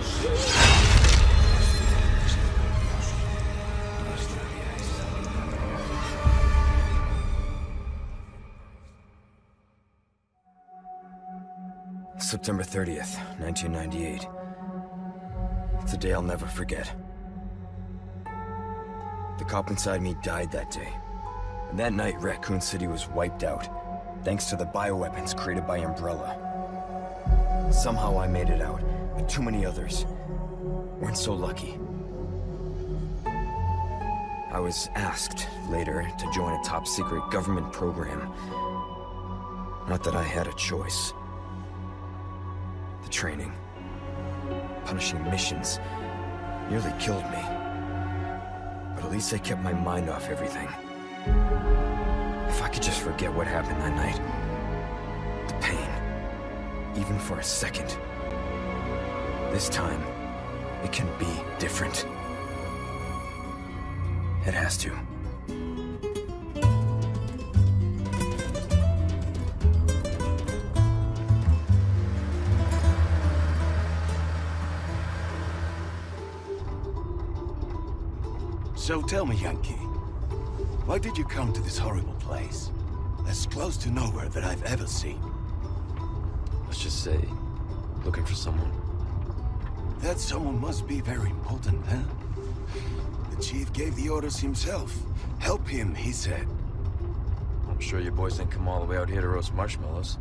September 30th, 1998. It's a day I'll never forget. The cop inside me died that day. And that night, Raccoon City was wiped out, thanks to the bioweapons created by Umbrella. Somehow I made it out, but too many others weren't so lucky. I was asked later to join a top-secret government program. Not that I had a choice. The training, punishing missions, nearly killed me. But at least I kept my mind off everything. If I could just forget what happened that night. The pain, even for a second. This time, it can be different. It has to. So tell me, Yankee, why did you come to this horrible place? As close to nowhere that I've ever seen. Let's just say, looking for someone. That someone must be very important, huh? The chief gave the orders himself. Help him, he said. I'm sure your boys didn't come all the way out here to roast marshmallows.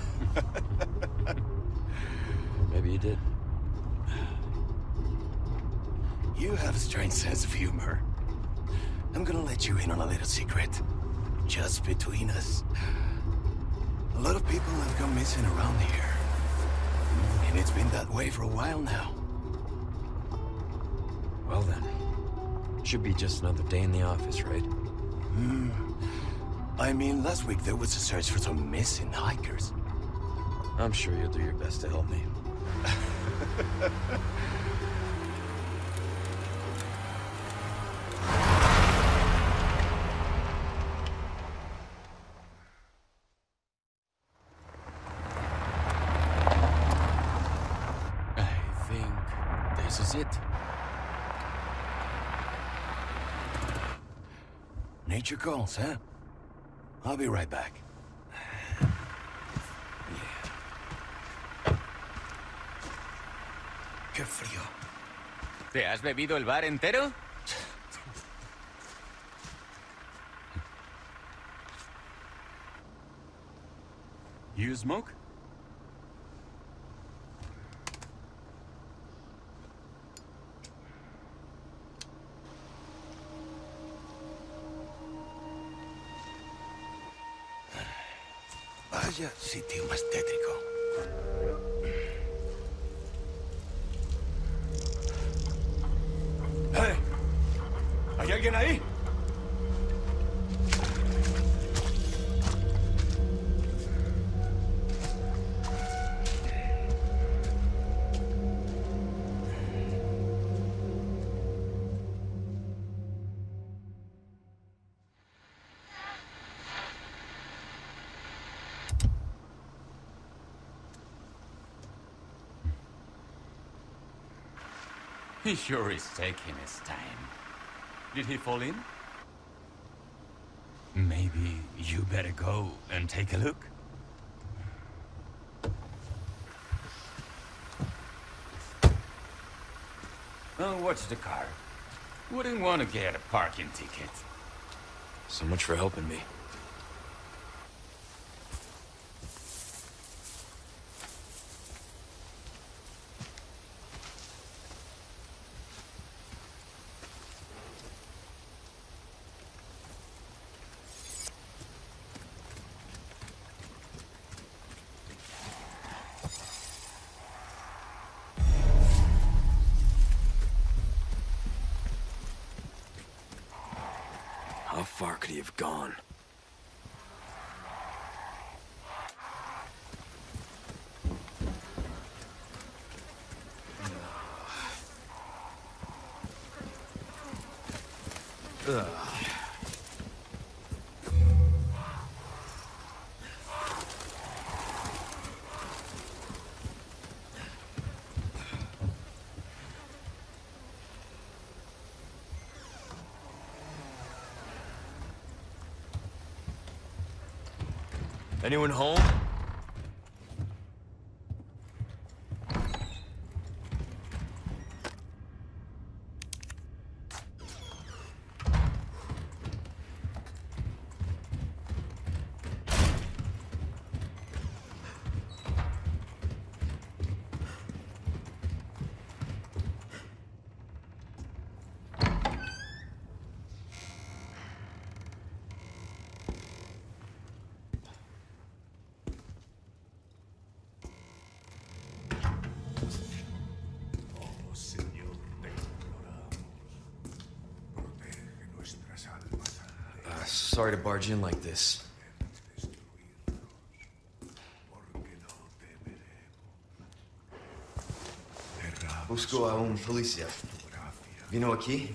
Maybe you did. You have a strange sense of humor. I'm gonna let you in on a little secret. Just between us. A lot of people have gone missing around here. And it's been that way for a while now. Well then, should be just another day in the office, right? I mean, last week there was a search for some missing hikers. I'm sure you'll do your best to help me. This is it. Nature calls, huh? I'll be right back. Qué frío. ¿Te has bebido el bar entero? You smoke? Vaya sitio más tétrico. ¡Hey! ¿Hay alguien ahí? He sure is taking his time. Did he fall in? Maybe you better go and take a look. Oh, watch the car. Wouldn't want to get a parking ticket. So much for helping me. How far could he have gone? Anyone home? Sorry to barge in like this. Busco a un policía. ¿Vino aquí?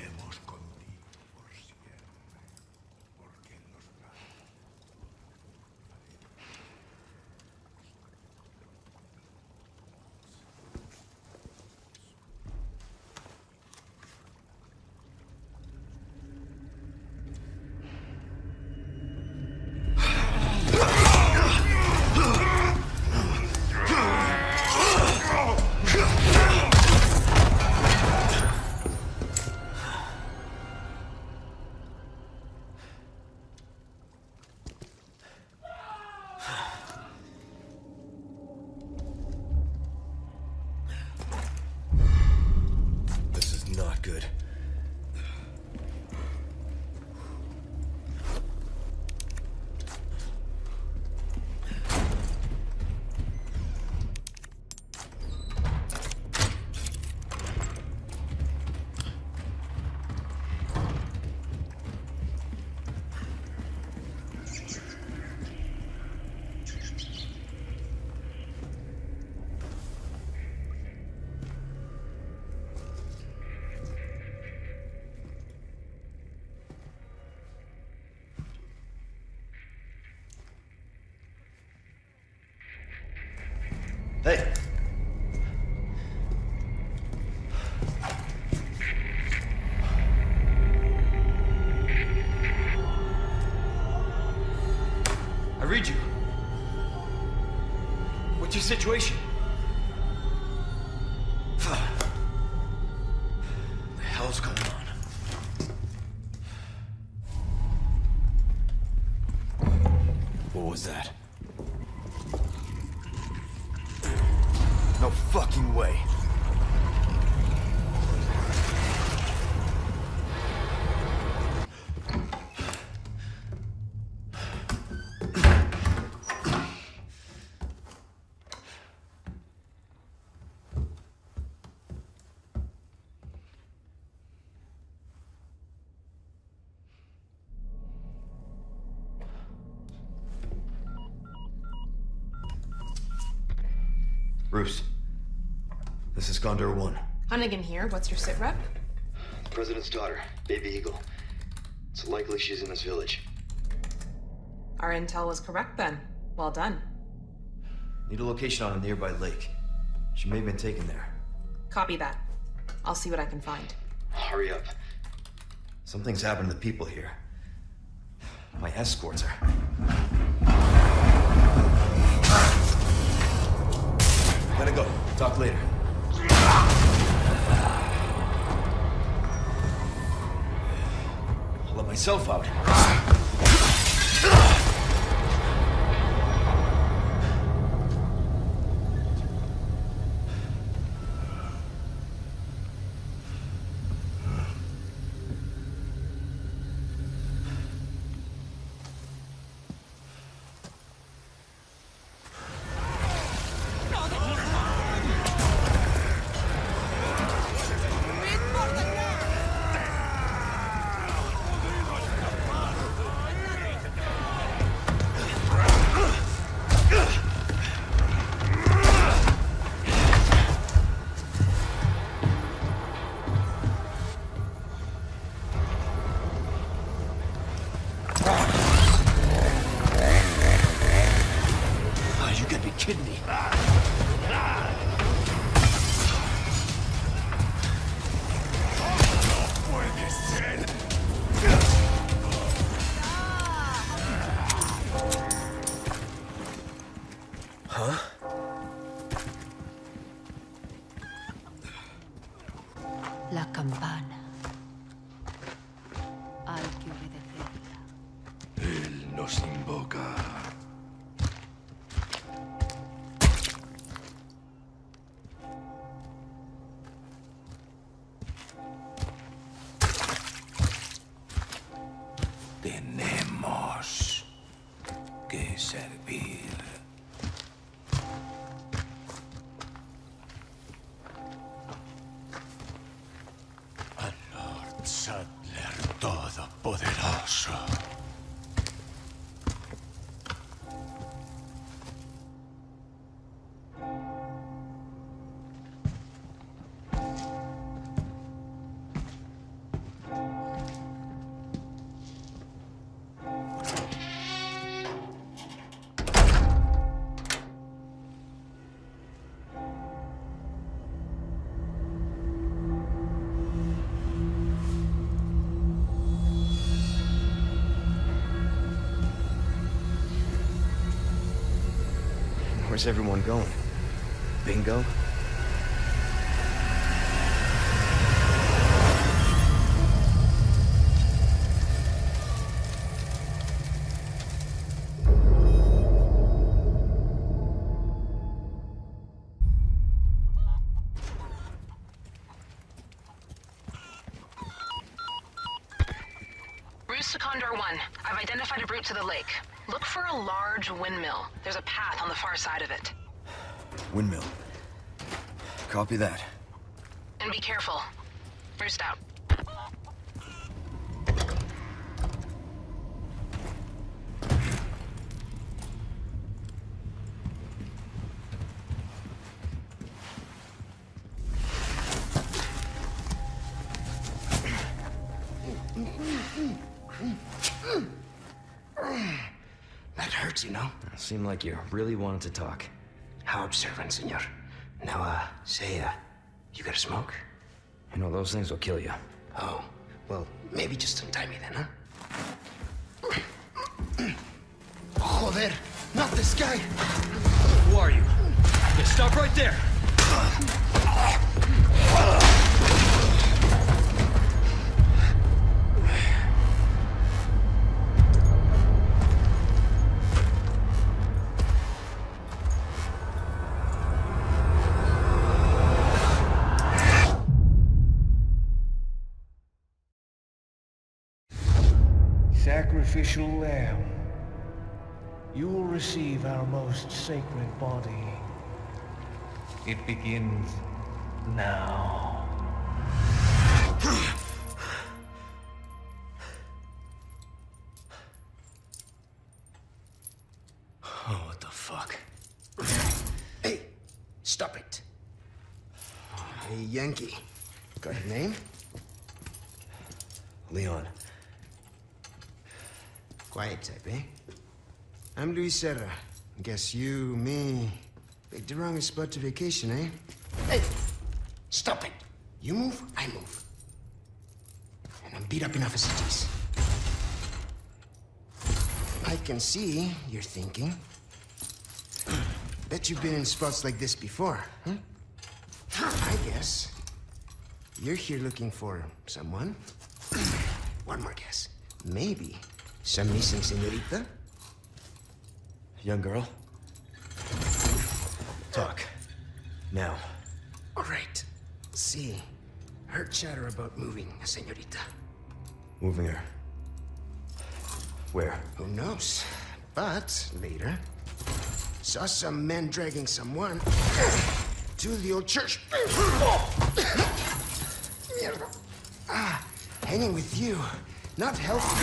Good. Hey! I read you. What's your situation? What the hell's going on? What was that? No fucking way. Bruce. This is Condor 1. Hunnigan here. What's your sit rep? The President's daughter, Baby Eagle. It's likely she's in this village. Our intel was correct then. Well done. Need a location on a nearby lake. She may have been taken there. Copy that. I'll see what I can find. Hurry up. Something's happened to the people here. My escorts are... Gotta go. Talk later. I'll let myself out. La campana. Hay que obedecerla. Él nos invoca. Tenemos que servir. Al Lord Saddler Todopoderoso. Where's everyone going? Bingo? Roost to Condor 1. I've identified a route to the lake. Look for a large windmill. There's a path on the far side of it. Windmill. Copy that. And be careful. Roost out. That hurts, you know? Seemed like you really wanted to talk. How observant, senor. Now, say, you got a smoke? You know, those things will kill you. Oh, well, maybe just untie me then, huh? Joder, not this guy! Who are you? Yeah, stop right there! Sacrificial lamb, you will receive our most sacred body. It begins now. Oh, what the fuck? Hey, stop it. Hey, Yankee. Got your name? Leon. Quiet type, eh? I'm Luis Serra. Guess you, me, picked the wrongest spot to vacation, eh? Hey! Stop it! You move, I move. And I'm beat up enough as it is. I can see you're thinking. Bet you've been in spots like this before, huh? I guess you're here looking for someone. One more guess. Maybe some missing señorita? Young girl? Talk. Now. All right. See, heard chatter about moving a señorita. Moving her. Where? Who knows? But later, saw some men dragging someone to the old church. Hanging with you, not healthy.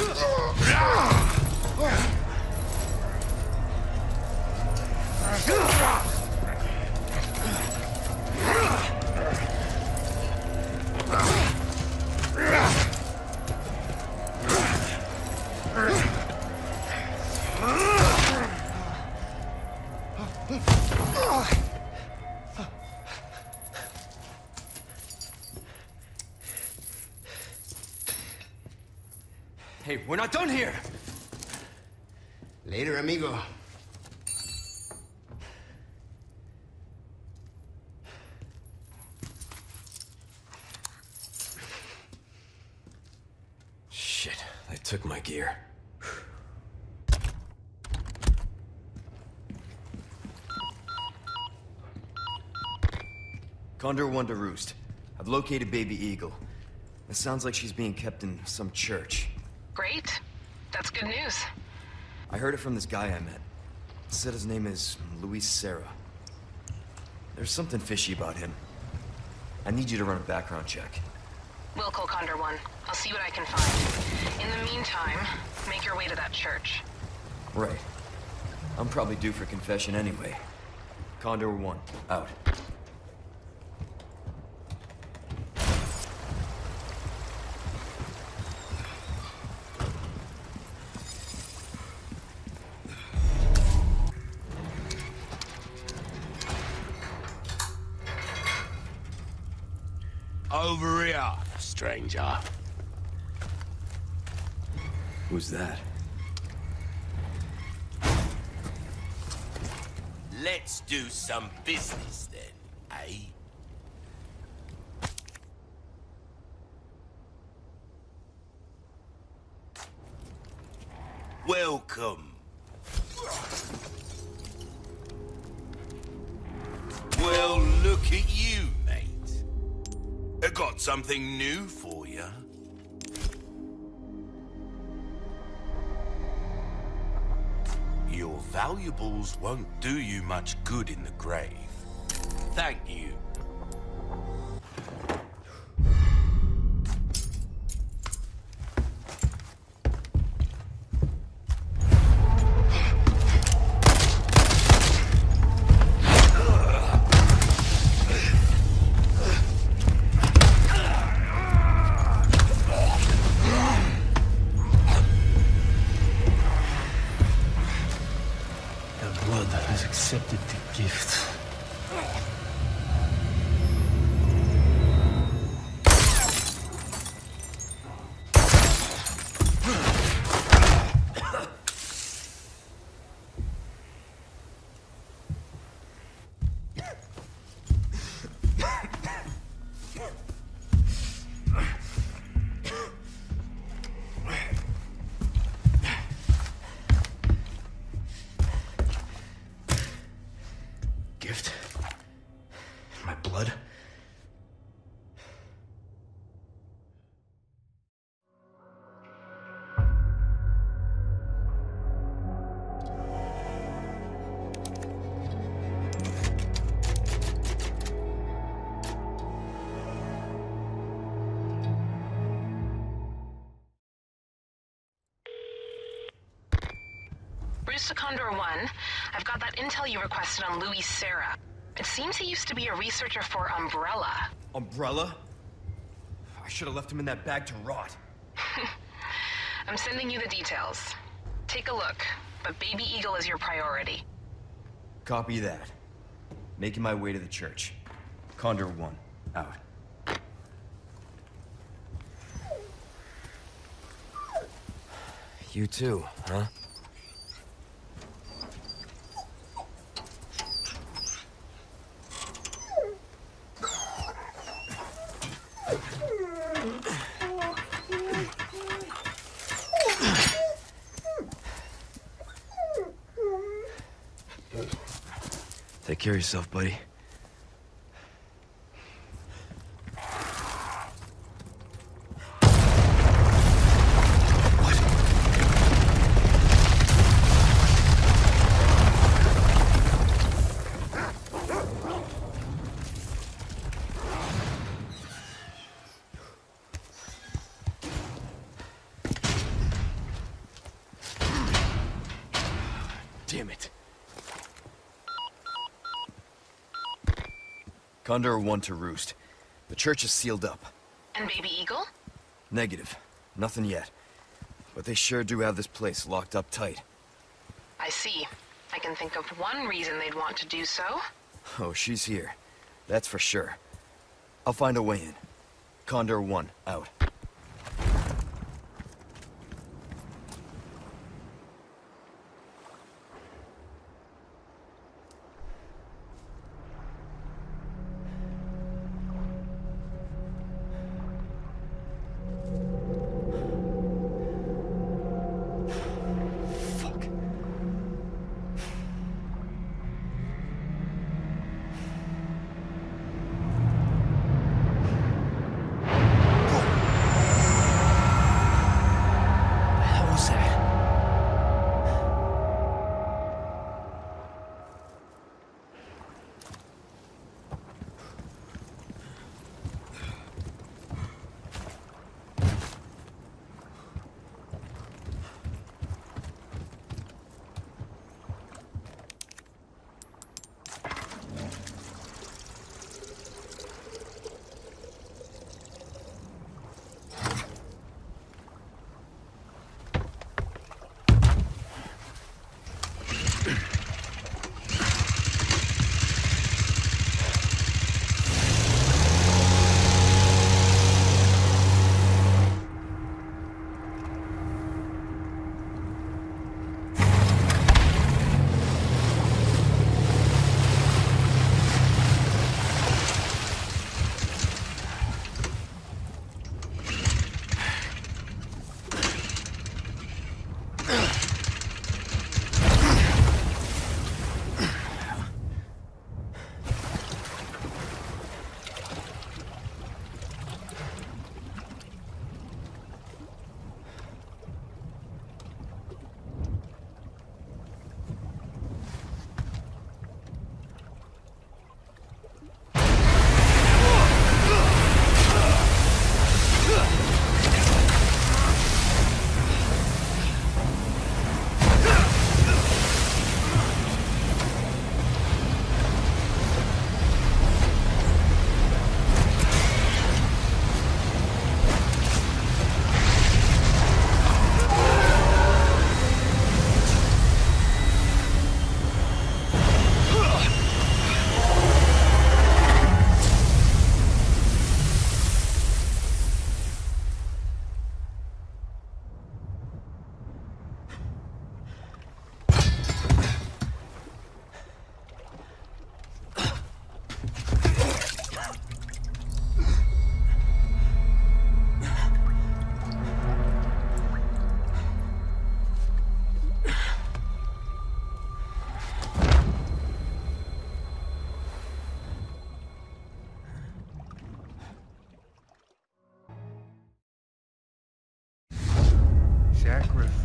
Hey, we're not done here! Later, amigo. took my gear. Condor 1 to Roost. I've located Baby Eagle. It sounds like she's being kept in some church. Great. That's good news. I heard it from this guy I met. Said his name is Luis Serra. There's something fishy about him. I need you to run a background check. We'll call Condor 1. I'll see what I can find. In the meantime, make your way to that church. Right. I'm probably due for confession anyway. Condor 1, out. Over here, stranger. Who's that? Let's do some business then, eh? Welcome. Well, look at you, mate. I got something new for you. Your valuables won't do you much good in the grave. Thank you. Accepted the gift. Gift? My blood? Bruce to Condor 1. I've got that intel you requested on Luis Serra. It seems he used to be a researcher for Umbrella. Umbrella? I should have left him in that bag to rot. I'm sending you the details. Take a look, but Baby Eagle is your priority. Copy that. Making my way to the church. Condor 1, out. You too, huh? Take care of yourself, buddy. Damn it. Condor 1 to Roost. The church is sealed up. And Baby Eagle? Negative. Nothing yet. But they sure do have this place locked up tight. I see. I can think of one reason they'd want to do so. Oh, she's here. That's for sure. I'll find a way in. Condor 1, out.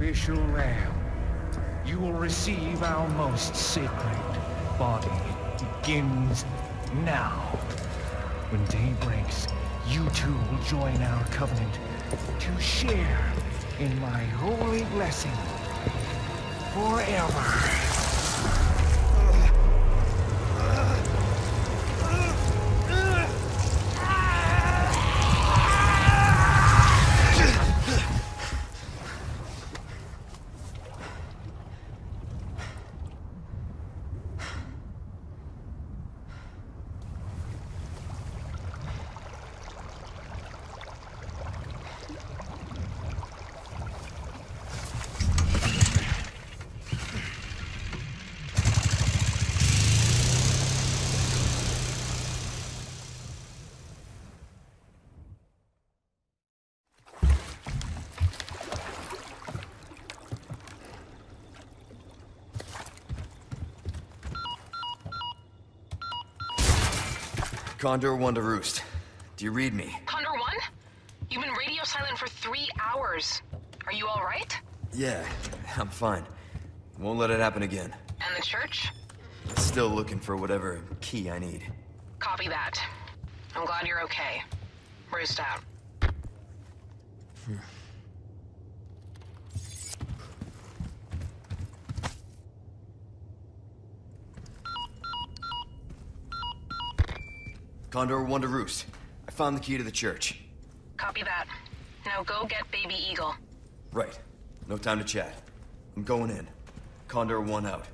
sacrificial lamb. You will receive our most sacred body. Begins now. When day breaks, you two will join our covenant to share in my holy blessing forever. Condor 1 to Roost. Do you read me? Condor 1? You've been radio silent for 3 hours. Are you all right? Yeah, I'm fine. Won't let it happen again. And the church? Still looking for whatever key I need. Copy that. I'm glad you're okay. Roost out. Condor 1 to Roost. I found the key to the church. Copy that. Now go get Baby Eagle. Right. No time to chat. I'm going in. Condor 1 out.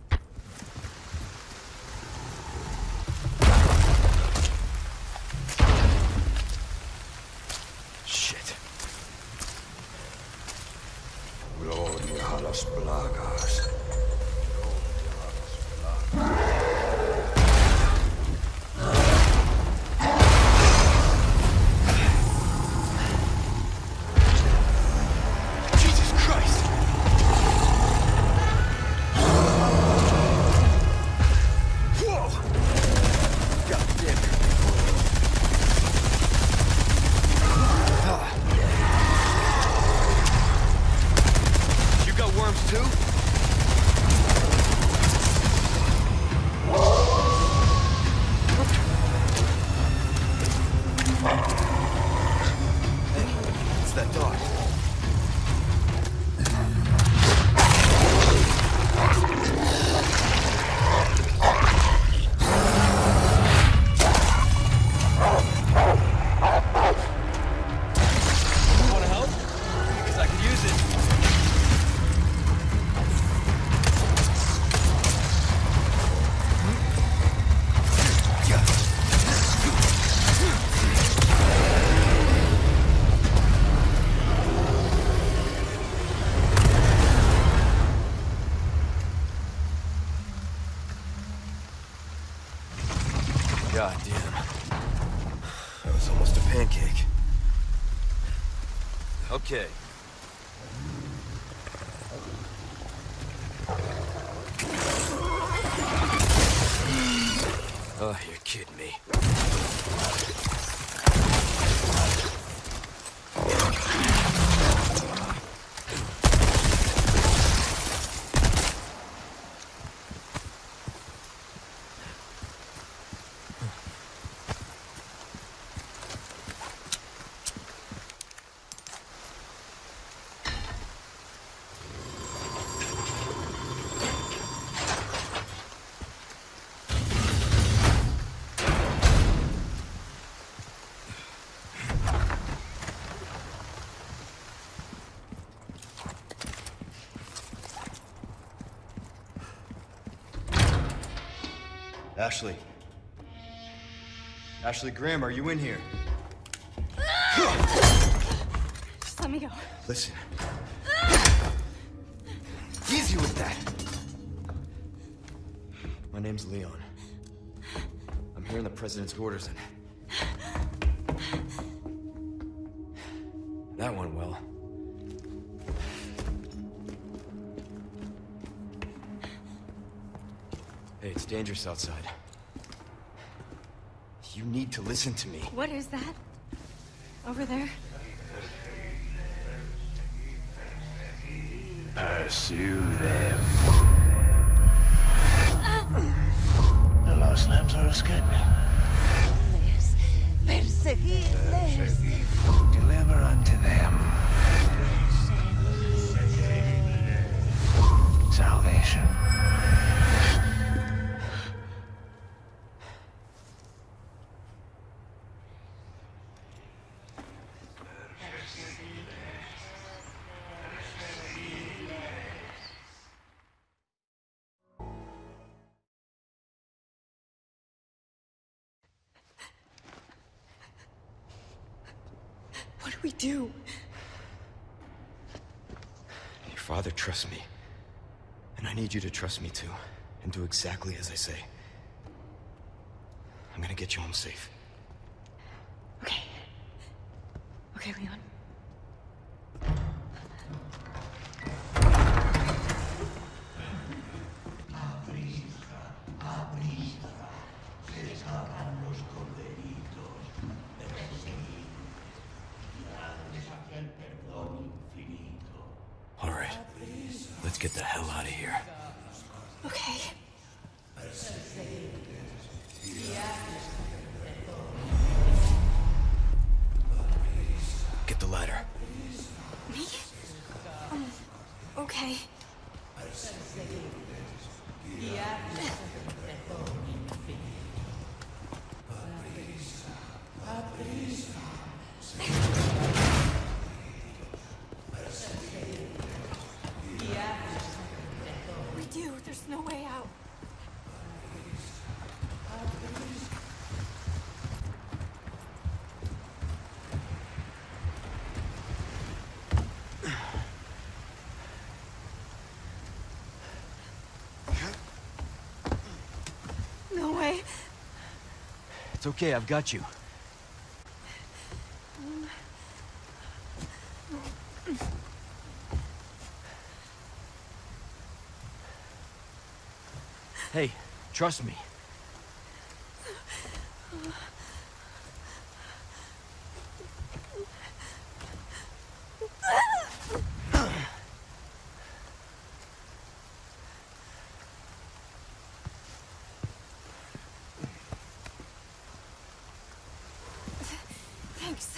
Shit. Gloria a las plagas. God damn. That was almost a pancake. Okay. Oh, you're kidding me. Ashley. Ashley Graham, are you in here? Just let me go. Listen. Easy with that. My name's Leon. I'm here in the President's quarters and... that went well. Hey, it's dangerous outside. You need to listen to me. What is that? Over there? Pursue them. The lost lambs are escaping. Perseguirles. Deliver unto them salvation. What do we do? Your father trusts me. And I need you to trust me too. And do exactly as I say. I'm gonna get you home safe. Okay. Okay, Leon. All right. Let's get the hell out of here. Okay. Get the ladder. Me? Okay. We do. There's no way out. No way. It's okay, I've got you. Hey, trust me. Thanks.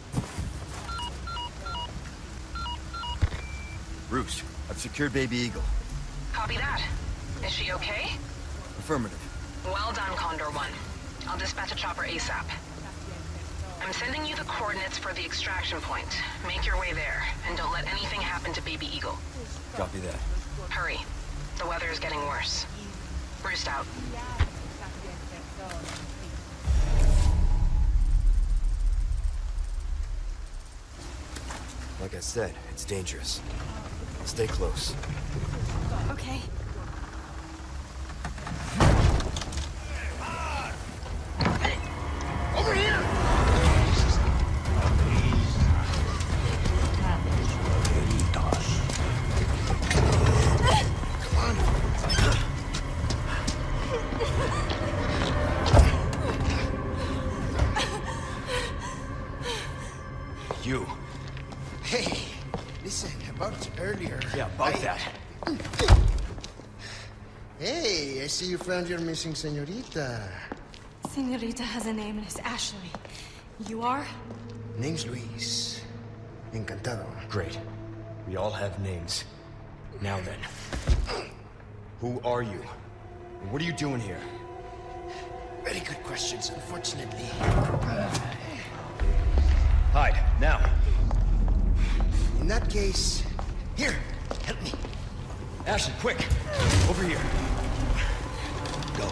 Roost, I've secured Baby Eagle. Copy that. Is she okay? Affirmative. Well done, Condor 1. I'll dispatch a chopper ASAP. I'm sending you the coordinates for the extraction point. Make your way there, and don't let anything happen to Baby Eagle. Copy that. Hurry. The weather is getting worse. Roost out. Like I said, it's dangerous. Stay close. Okay. Over here! You. Hey, listen, about earlier. Yeah, about that. Hey, I see you found your missing señorita. Señorita has a name and it's Ashley. You are? Name's Luis. Encantado. Great. We all have names. Now then. Who are you? And what are you doing here? Very good questions, unfortunately. Hide, now. In that case, here, help me. Ashley, quick! Over here. Go.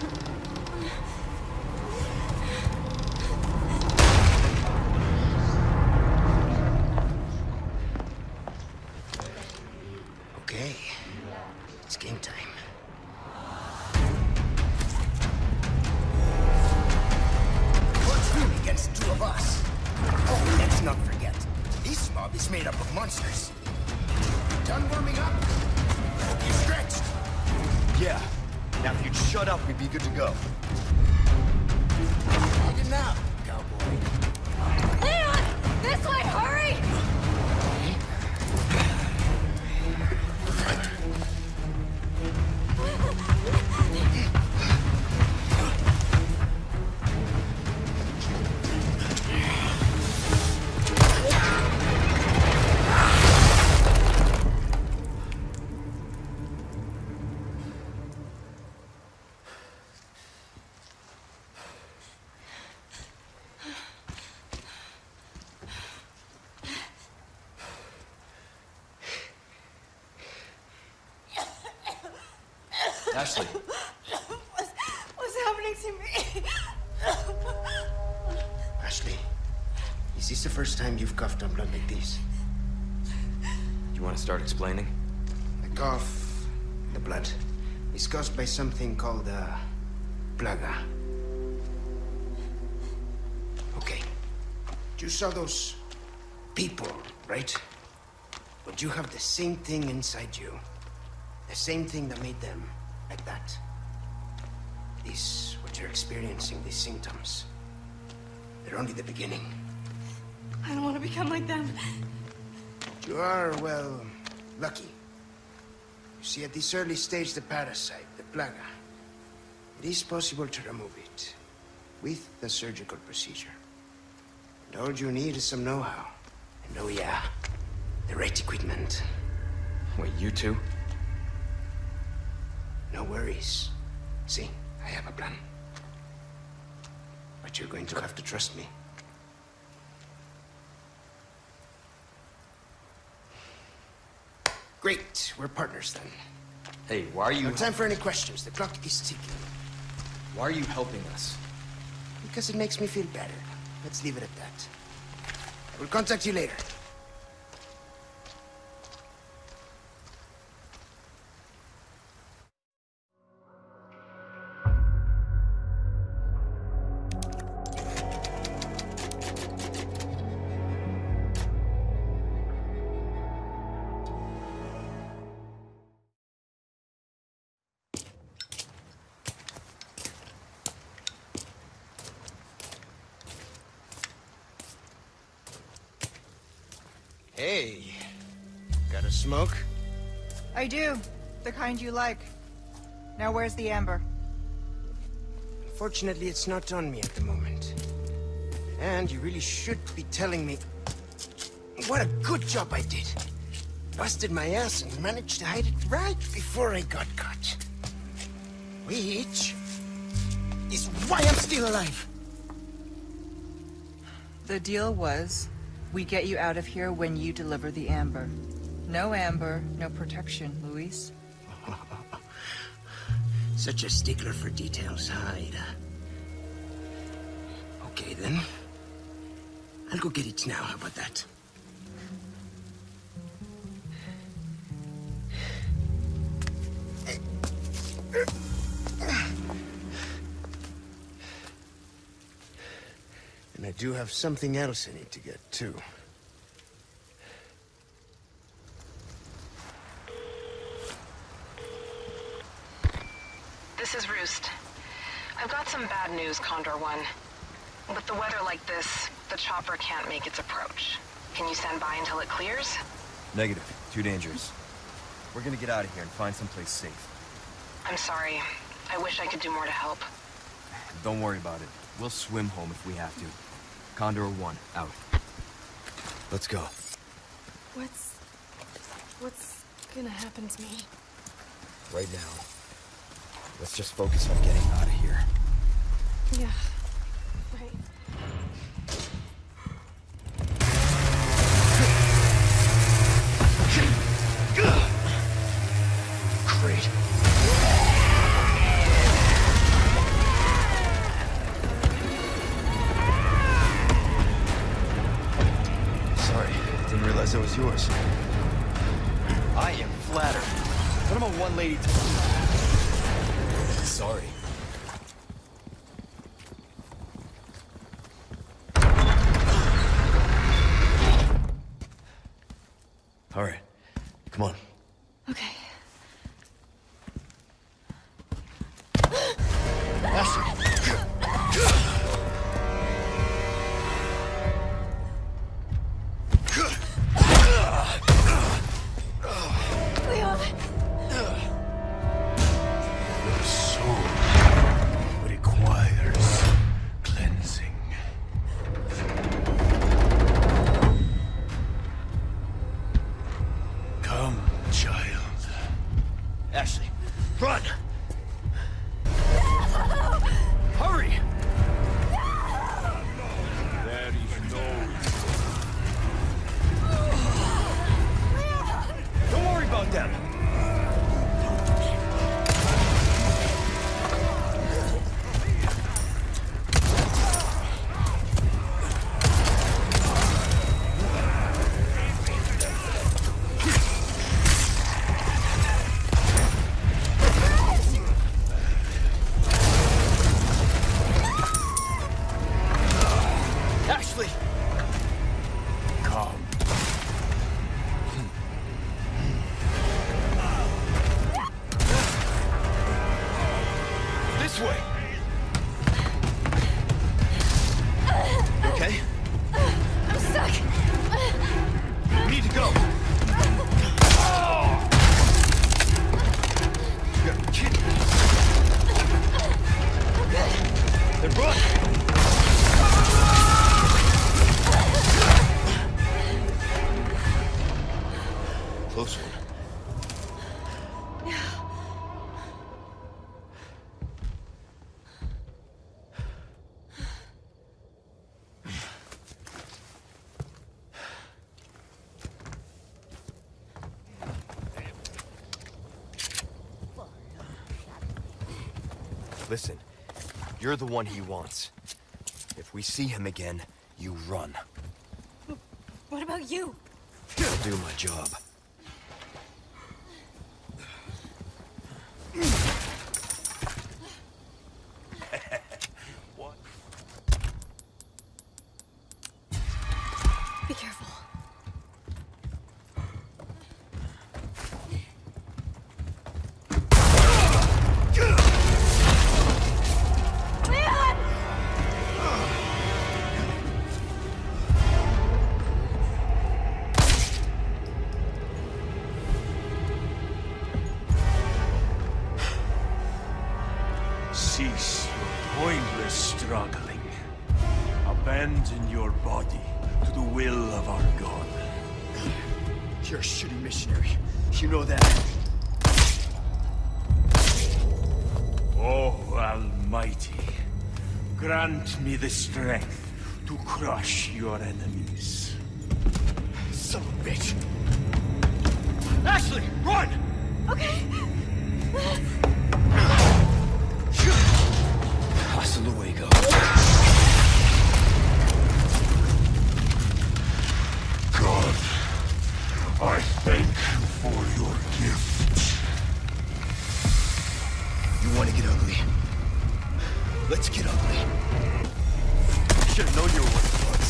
Okay, it's game time. We're 2 against 2 of us. Oh, let's not forget, this mob is made up of monsters. Done warming up? Hope you stretched. Yeah. Now if you'd shut up, we'd be good to go. Good enough, cowboy. Leon! This way, hurry! Ashley. What's happening to me? Ashley, is this the first time you've coughed on blood like this? You want to start explaining? The cough, the blood, is caused by something called plaga. Okay. You saw those people, right? But you have the same thing inside you. The same thing that made them like that. This, what you're experiencing, these symptoms, they're only the beginning. I don't want to become like them. You are, well, lucky. You see, at this early stage, the parasite, the plaga, it is possible to remove it with the surgical procedure. And all you need is some know-how. And oh yeah, the right equipment. Wait, you two? No worries. See, I have a plan. But you're going to have to trust me. Great, we're partners then. Hey, why are you... No time for any questions. The clock is ticking. Why are you helping us? Because it makes me feel better. Let's leave it at that. I will contact you later. Hey, got a smoke? I do. The kind you like. Now where's the amber? Fortunately, it's not on me at the moment. And you really should be telling me what a good job I did. Busted my ass and managed to hide it right before I got caught. Which is why I'm still alive. The deal was, we get you out of here when you deliver the amber. No amber, no protection, Luis. Such a stickler for details, huh, Ada? Okay, then. I'll go get it now, how about that? And I do have something else I need to get, too. This is Roost. I've got some bad news, Condor One. With the weather like this, the chopper can't make its approach. Can you stand by until it clears? Negative. Too dangerous. We're gonna get out of here and find someplace safe. I'm sorry. I wish I could do more to help. Don't worry about it. We'll swim home if we have to. Condor 1, out. Let's go. What's gonna happen to me? Right now, let's just focus on getting out of here. Yeah, right. Great. Sorry, didn't realize that was yours. I am flattered, but I'm a one-lady... Sorry. All right, come on. Okay. Leon! Your soul requires cleansing. Come Ashley! Calm. This way! You okay? I'm stuck. We need to go! You gotta be kidding me! Then run! Close one. Listen, you're the one he wants. If we see him again, you run. What about you? I'll do my job. What? Be careful. Leon! Cease your pointless struggling. Abandon your body to the will of our God. You're a shitty missionary. You know that. Oh, Almighty, grant me the strength to crush your enemies. Son of a bitch! Ashley, run! Okay. Hasta luego. God, I thank you for your gift. You want to get ugly? Let's get ugly. Should have known you were one of the bugs.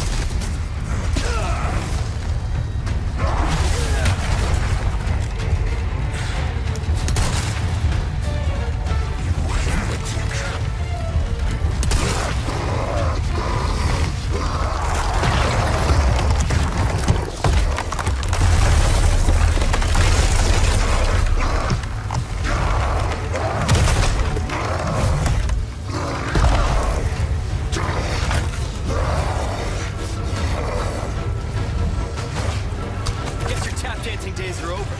Guess your tap dancing days are over.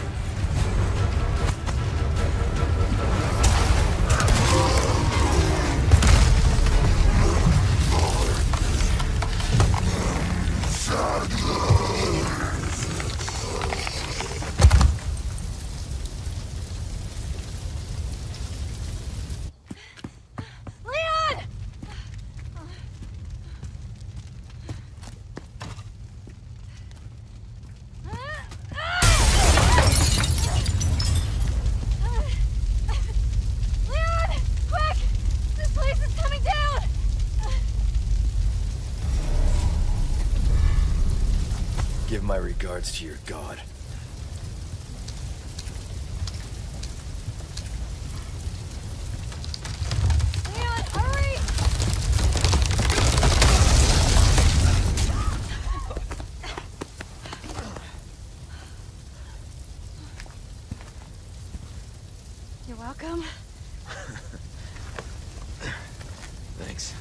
Leon! Leon! Quick! This place is coming down! Give my regards to your god. Leon, hurry! You're welcome. Thanks.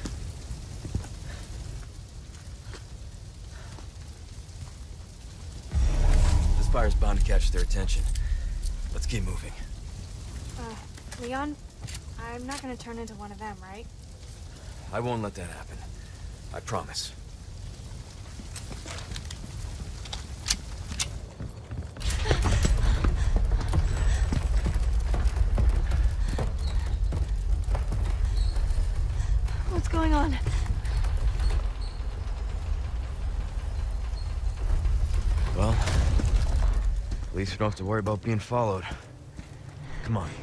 This fire's bound to catch their attention. Let's keep moving. Leon, I'm not gonna turn into one of them, right? I won't let that happen. I promise. What's going on? Well, at least we don't have to worry about being followed. Come on.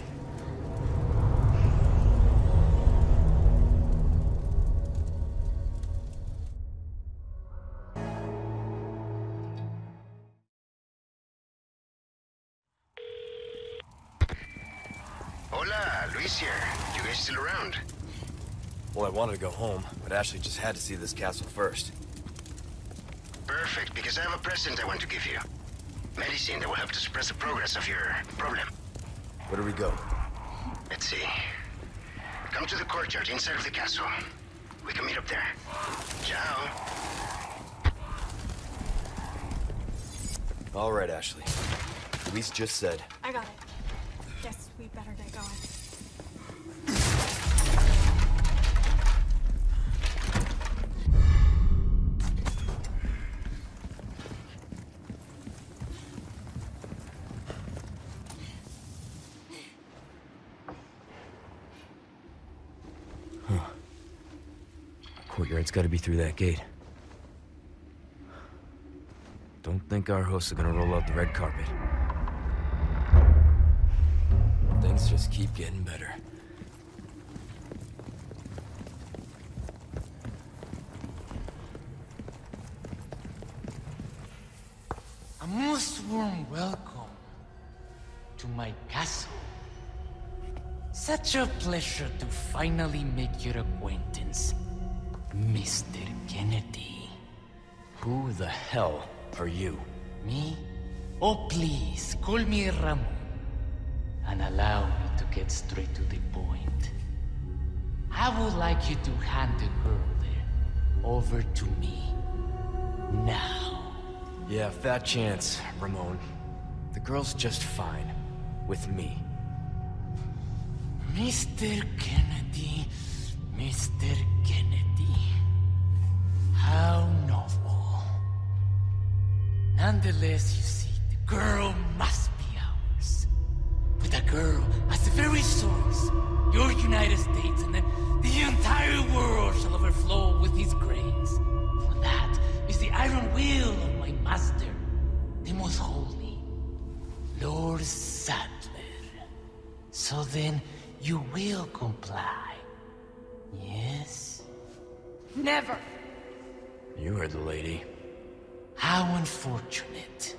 Hola, Luis here. You guys still around? Well, I wanted to go home, but Ashley just had to see this castle first. Perfect, because I have a present I want to give you. Medicine that will help to suppress the progress of your problem. Where do we go? Let's see. Come to the courtyard inside of the castle. We can meet up there. Ciao. All right, Ashley. Luis just said. I got it. Guess we better get going. Courtyard's gotta be through that gate. Don't think our hosts are gonna roll out the red carpet. Things just keep getting better. A most warm welcome to my castle. Such a pleasure to finally make your acquaintance, Mr. Kennedy. Who the hell are you? Me? Oh, please, call me Ramon. And allow me to get straight to the point. I would like you to hand the girl there over to me. Now. Yeah, fat chance, Ramon. The girl's just fine. With me. Mr. Kennedy, Mr. Kennedy. How novel. Nonetheless, you see, the girl must be ours. With a girl as the very source, your United States and then the entire world shall overflow with his grace. For that is the iron will of my master, the most holy, Lord Saddler. So then, you will comply. Yes? Never! You heard the lady. How unfortunate.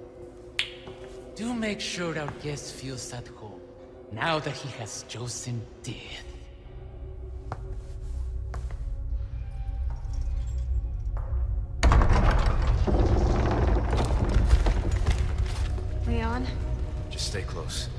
Do make sure our guest feels at home, now that he has chosen death. Leon? Just stay close.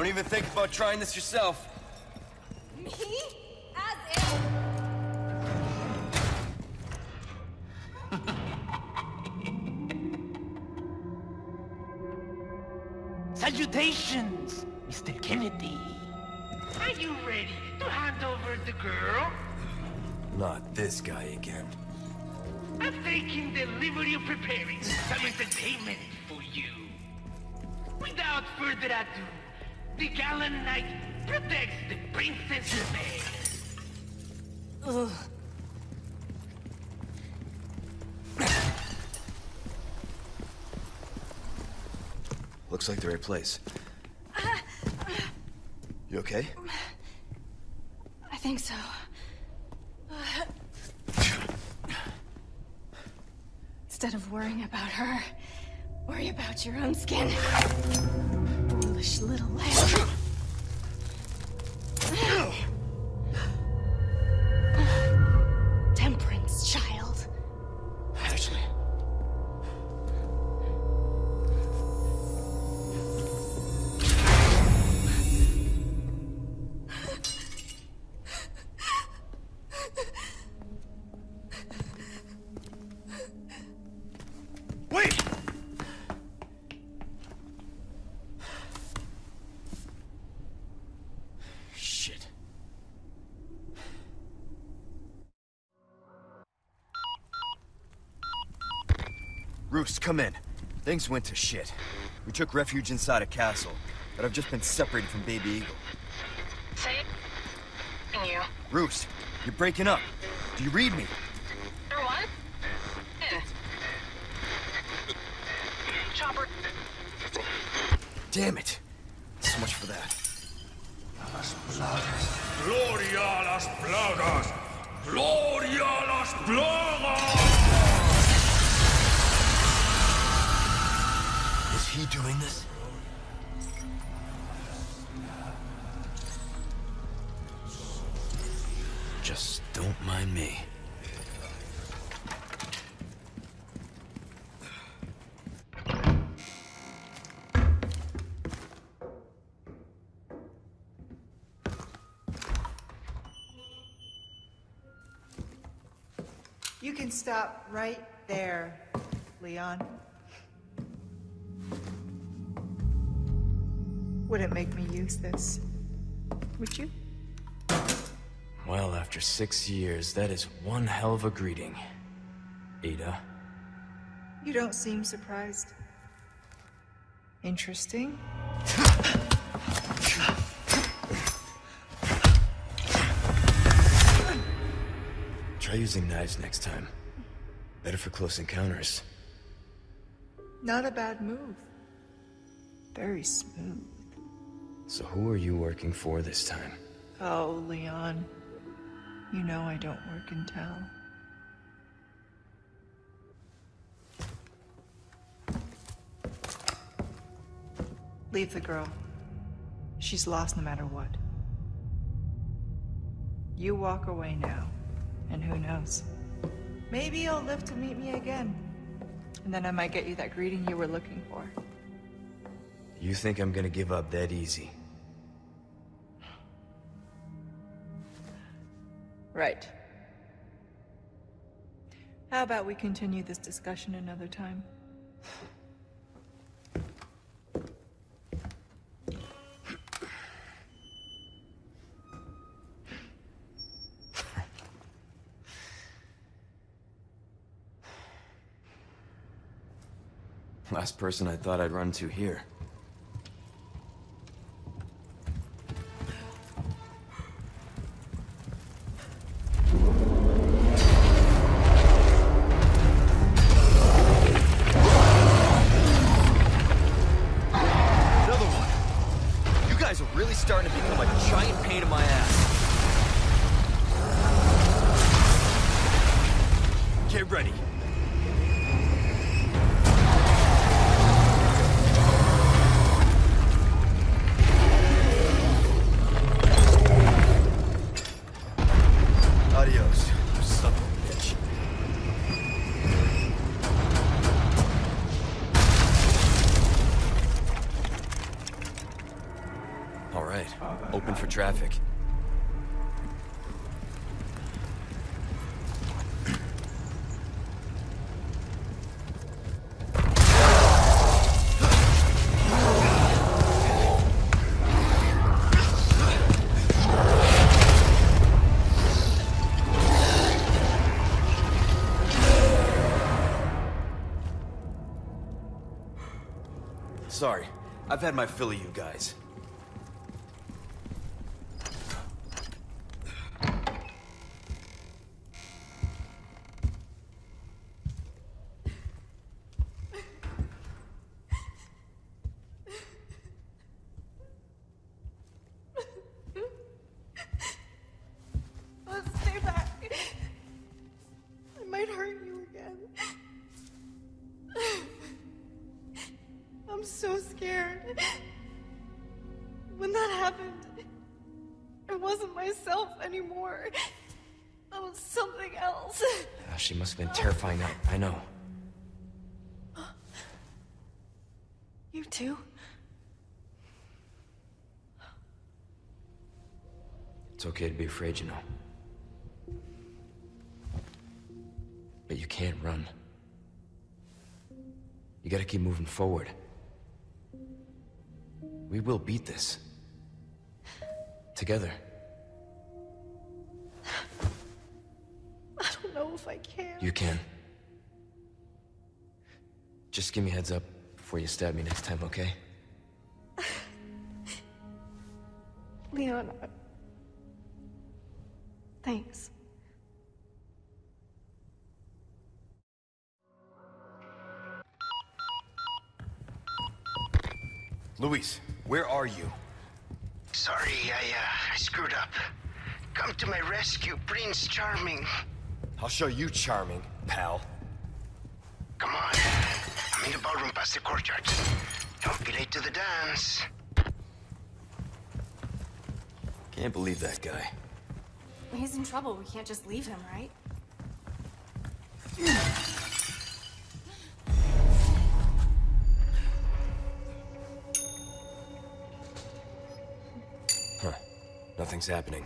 even think about trying this yourself. Me? As if... Salutations, Mr. Kennedy. Are you ready to hand over the girl? Not this guy again. I'm taking delivery of preparing some entertainment for you. Without further ado, the gallant knight protects the princess's bed. Ugh. Looks like the right place. You okay? I think so. Instead of worrying about her, worry about your own skin. Foolish little lamb. Temperance, child. Ashley. Wait! Shit. Roos, come in. Things went to shit. We took refuge inside a castle, but I've just been separated from Baby Eagle. Say you. Roos, you're breaking up. Do you read me? Number one? In. Chopper. Damn it. So much for that. Gloria a las plagas! Gloria a las plagas! Is he doing this? Just don't mind me. You can stop right there, Leon. Wouldn't make me use this, would you? Well, after 6 years, that is one hell of a greeting, Ada. You don't seem surprised. Interesting. Try using knives next time. Better for close encounters. Not a bad move. Very smooth. So who are you working for this time? Oh, Leon. You know I don't work in town. Leave the girl. She's lost no matter what. You walk away now, and who knows? Maybe you'll live to meet me again. And then I might get you that greeting you were looking for. You think I'm gonna give up that easy? Right. How about we continue this discussion another time? Last person I thought I'd run to here. Starting to become a giant pain in my ass. Get ready. traffic. Sorry, I've had my fill of you guys. Let's stay back. I might hurt you again. I'm so scared. When that happened, I wasn't myself anymore. I was something else. She must have been terrifying. I know. You too? It's okay to be afraid, you know. But you can't run. You gotta keep moving forward. We will beat this. Together. I don't know if I can. You can. Just give me a heads up before you stab me next time, okay? Leon, thanks. Luis, where are you? Sorry, I screwed up. Come to my rescue, Prince Charming. I'll show you charming, pal. Come on. I'm in the ballroom past the courtyard. Don't be late to the dance. Can't believe that guy. He's in trouble. We can't just leave him, right? Huh. Nothing's happening.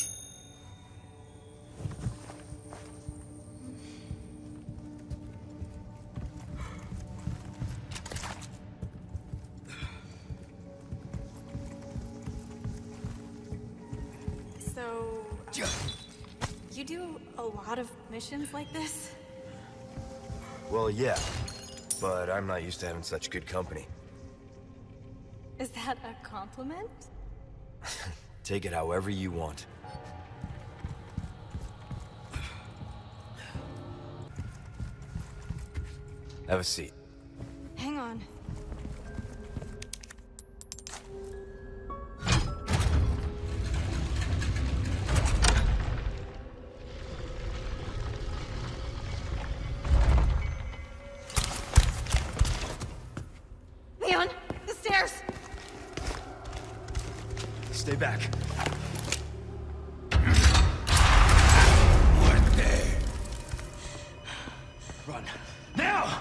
So, you do a lot of missions like this? Well, yeah. But I'm not used to having such good company. Is that a compliment? Take it however you want. Have a seat. Hang on. Leon, the stairs! Stay back. Run. Now!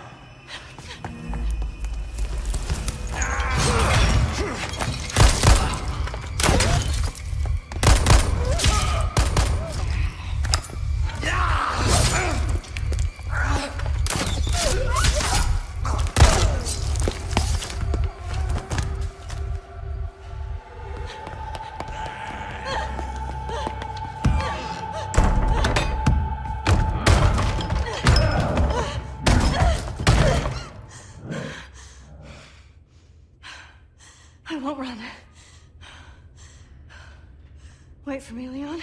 I won't run. Wait for me, Leon.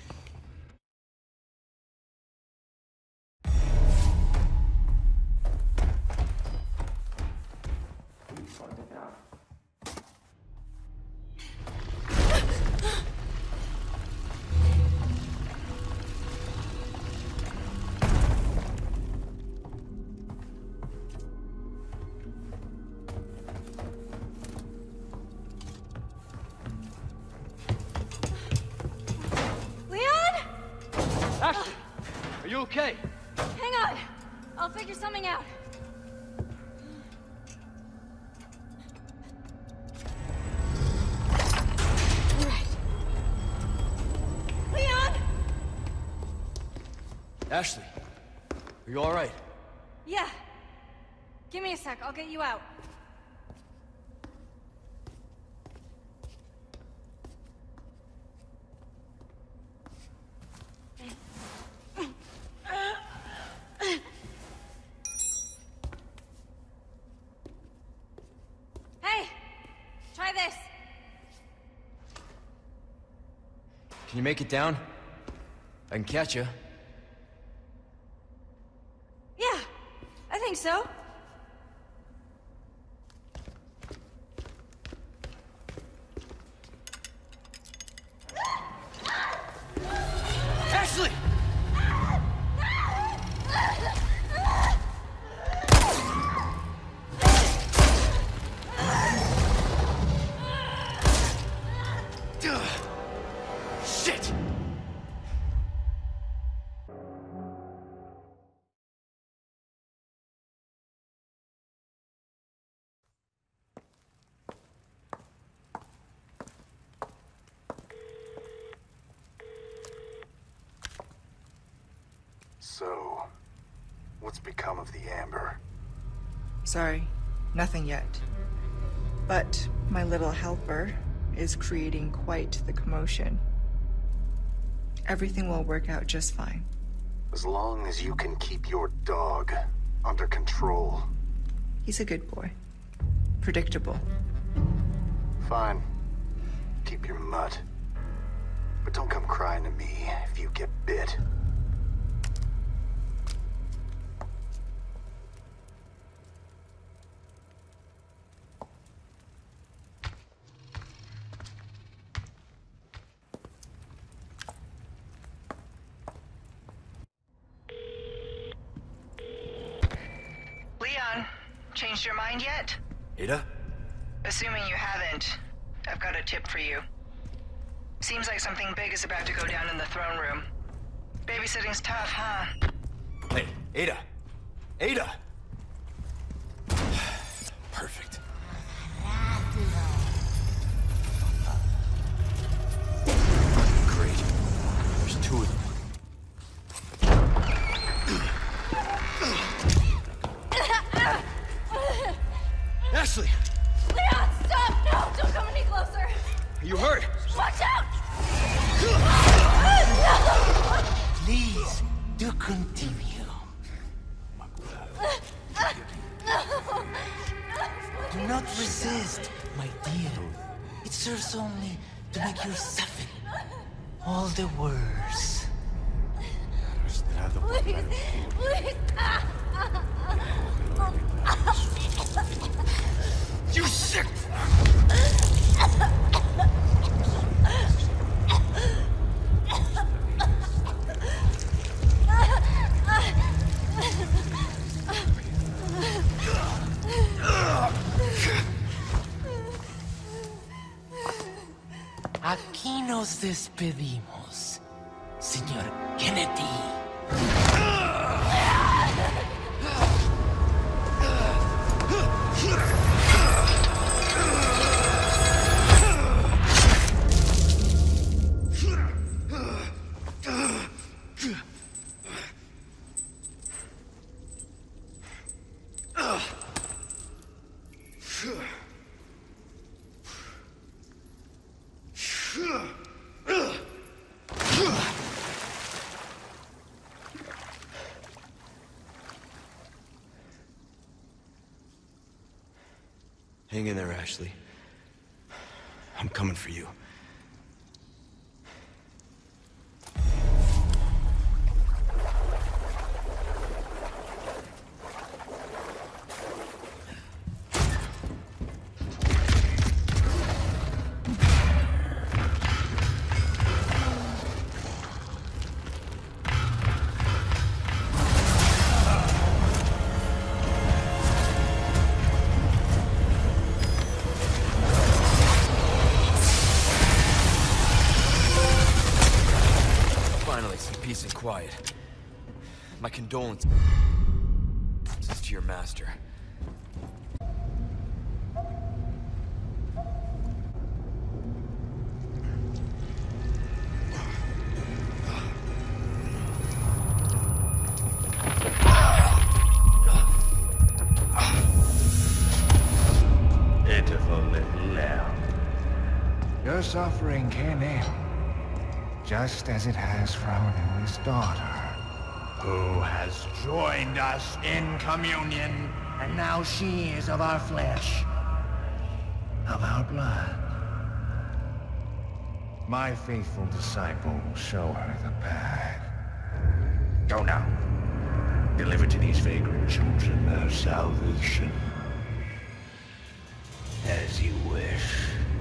Ashley, are you okay? Hang on! I'll figure something out. All right. Ashley, are you alright? Yeah. Give me a sec, I'll get you out. Hey! Try this! Can you make it down? I can catch you. Yeah, I think so. Ashley! Shit! So, what's become of the Amber? Sorry, nothing yet. But my little helper is creating quite the commotion. Everything will work out just fine. As long as you can keep your dog under control. He's a good boy. Predictable. Fine. Keep your mutt. But don't come crying to me if you get bit. Leon, changed your mind yet? Ada? Assuming you haven't, I've got a tip for you. Seems like something big is about to go down in the throne room. Babysitting's tough, huh? Hey, Ada! Ada! Perfect. Great. There's two of them. Ashley! Leon, stop! No, don't come any closer! Are you hurt? Watch out! Please, do continue. Do not resist, my dear. It serves only to make you suffer all the worse. Please, please! You sick! Aquí nos despedimos, señor Kennedy. Hang in there, Ashley. I'm coming for you. Peace and quiet. My condolences to your master. her suffering came in, just as it has from his daughter, who has joined us in communion, and now she is of our flesh, of our blood. My faithful disciple will show her the path. Go now. Deliver to these vagrant children their salvation. As you wish.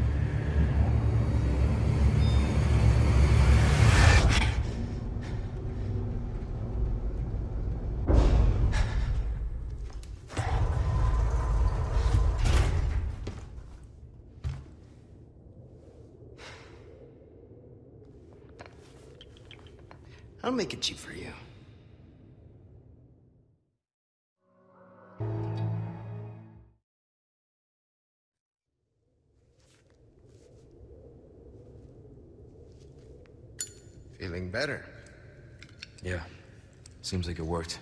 I'll make it cheap for you. Feeling better? Yeah. Seems like it worked.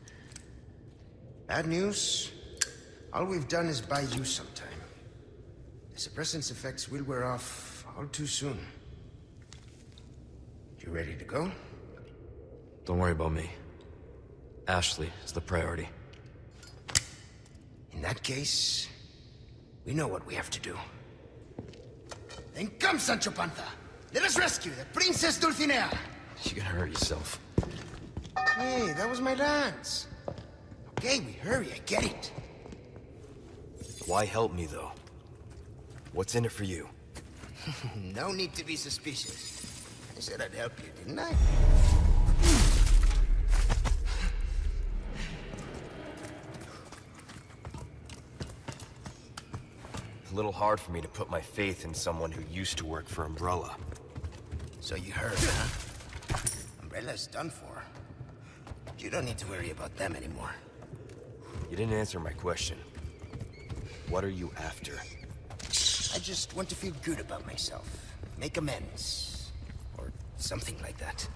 Bad news? All we've done is buy you some time. The suppressant's effects will wear off all too soon. You ready to go? Don't worry about me. Ashley is the priority. In that case, we know what we have to do. Then come, Sancho Panza! Let us rescue the Princess Dulcinea! You're gonna hurt yourself. Hey, that was my dance. Okay, we hurry, I get it. Why help me, though? What's in it for you? No need to be suspicious. I said I'd help you, didn't I? A little hard for me to put my faith in someone who used to work for Umbrella. So you heard, huh? Umbrella's done for. You don't need to worry about them anymore. You didn't answer my question. What are you after? I just want to feel good about myself. Make amends. Or something like that.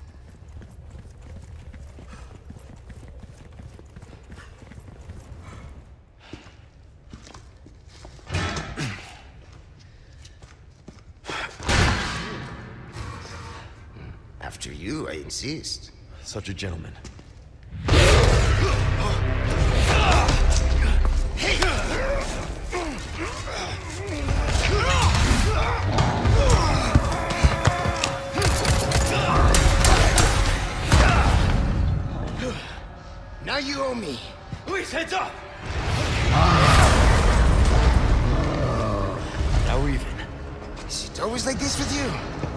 After you, I insist. Such a gentleman. Now you owe me. Luis, heads up! Now we're even. Is it always like this with you?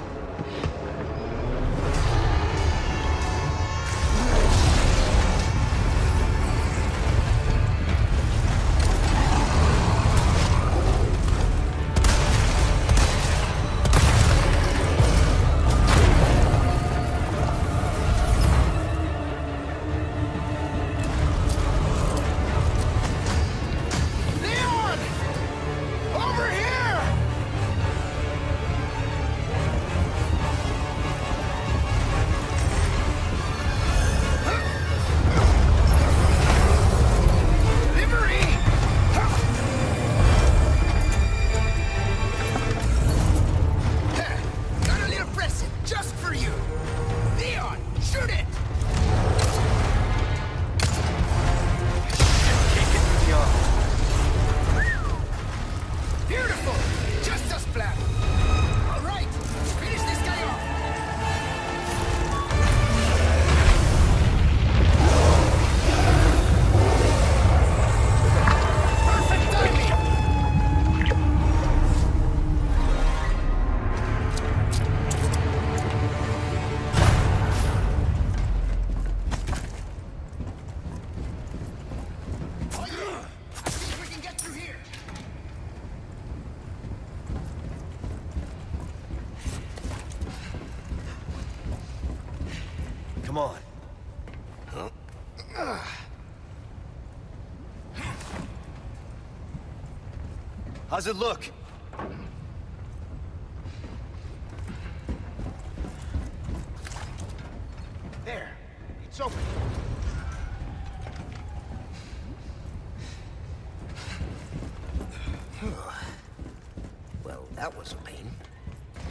Come on. How's it look? There. It's open. Well, that was a pain.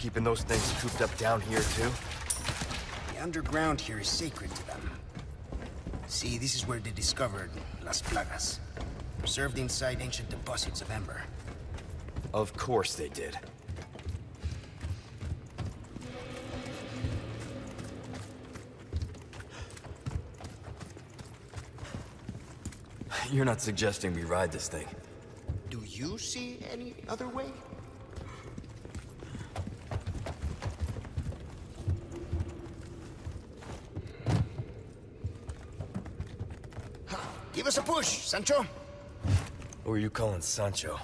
Keeping those things cooped up down here, too? The underground here is sacred to them. See, this is where they discovered Las Plagas, preserved inside ancient deposits of Ember. Of course they did. You're not suggesting we ride this thing? Do you see any other way? Give us a push, Sancho. Who are you calling Sancho?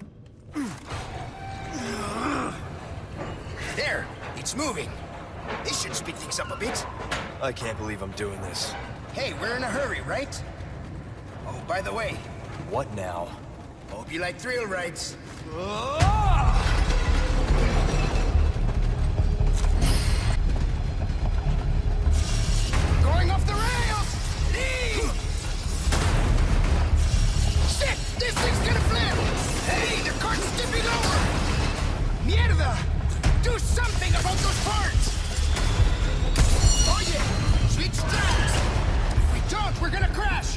There! It's moving! This should speed things up a bit. I can't believe I'm doing this. Hey, we're in a hurry, right? Oh, by the way... What now? Hope you like thrill rides. Going off the rails! Leave! Shit! This thing's gonna flip! Hey, the cart's tipping over! Mierda! Do something about those parts! Oh yeah! Switch tracks! If we don't, we're gonna crash!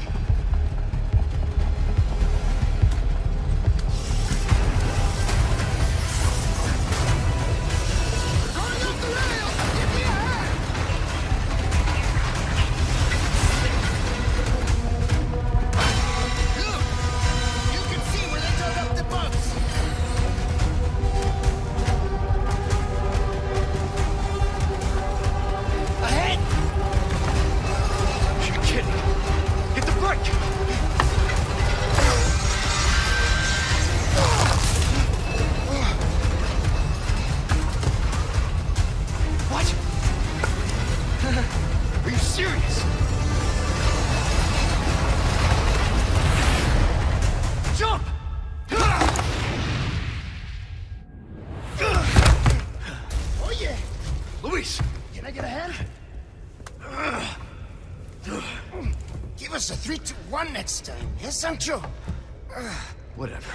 Next time, yes, Sancho? Whatever.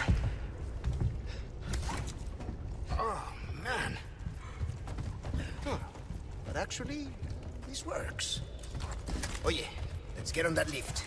Oh, man. But actually, this works. Oh yeah, let's get on that lift.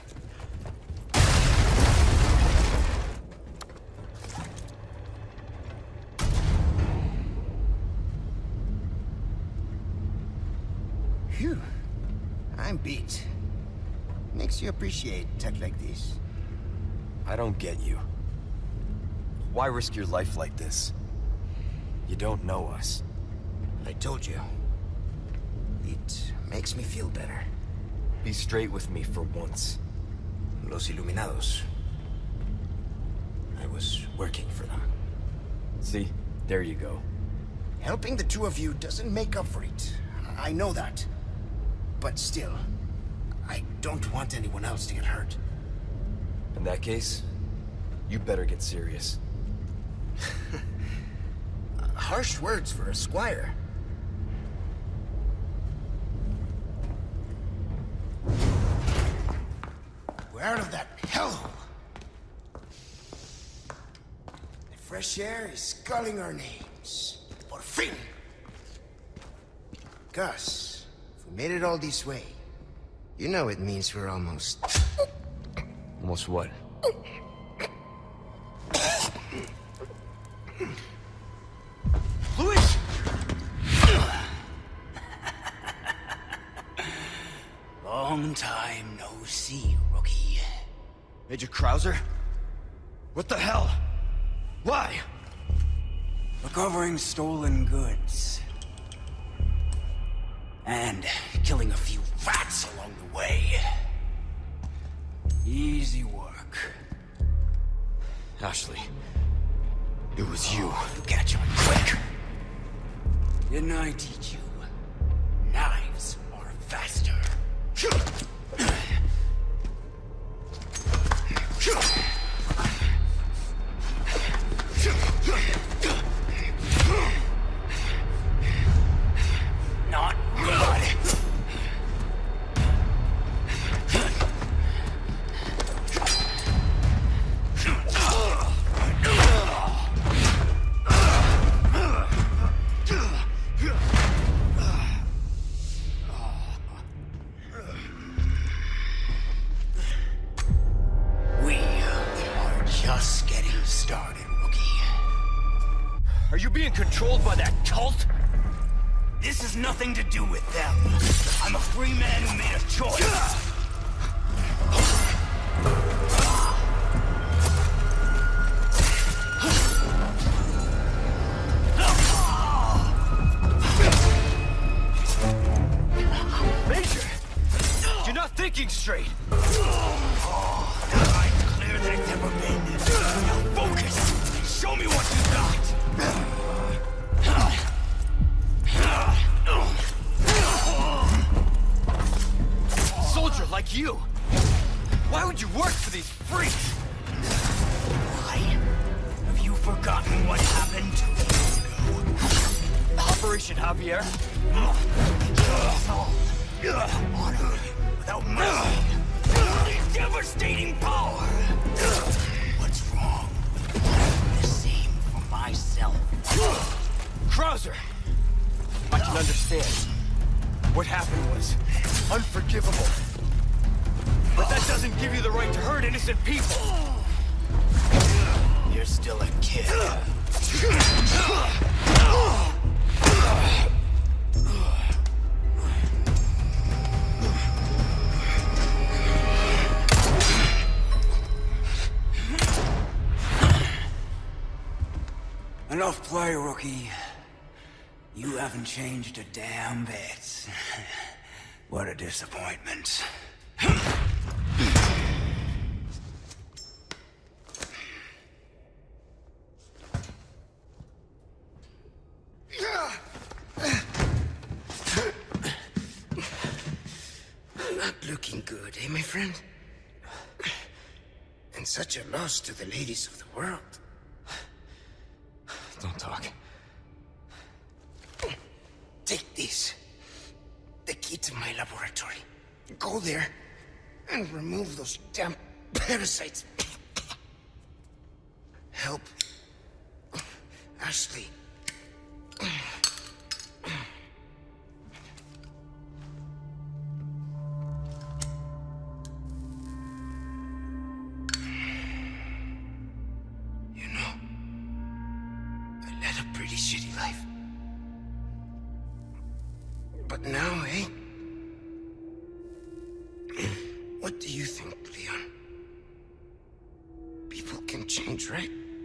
Phew. I'm beat. Makes you appreciate tech like this. I don't get you. Why risk your life like this? You don't know us. I told you. It makes me feel better. Be straight with me for once. Los Iluminados. I was working for them. See? There you go. Helping the two of you doesn't make up for it. I know that. But still, I don't want anyone else to get hurt. In that case, you better get serious. Harsh words for a squire. We're out of that hellhole. The fresh air is calling our names. Por fin! Gus, if we made it all this way, you know it means we're almost... Almost what? Luis! Long time no see, rookie. Major Krauser? What the hell? Why? Recovering stolen goods. And killing a few rats along the way. Easy work. Ashley, it was you. You catch on quick. Didn't I teach you? Knives are faster. Not good. just getting started, rookie. Are you being controlled by that cult? This has nothing to do with them. I'm a free man who made a choice. Major! You're not thinking straight! That line's clear than it's ever been. Now focus! Show me what you got! Soldier like you! Why would you work for these freaks? Why? Have you forgotten what happened 2 years ago? Operation Javier? Honor without mercy. Only devastating power. What's wrong? The same for myself. Krauser! I can understand. What happened was unforgivable. But that doesn't give you the right to hurt innocent people. You're still a kid. Enough play, rookie. You haven't changed a damn bit. What a disappointment. Not looking good, eh, my friend? And such a loss to the ladies of the world. Don't talk. Take this. The key to my laboratory. Go there and remove those damn parasites. Help Ashley. You know, I led a pretty shitty life. But now, eh? What do you think, Leon? People can change, right?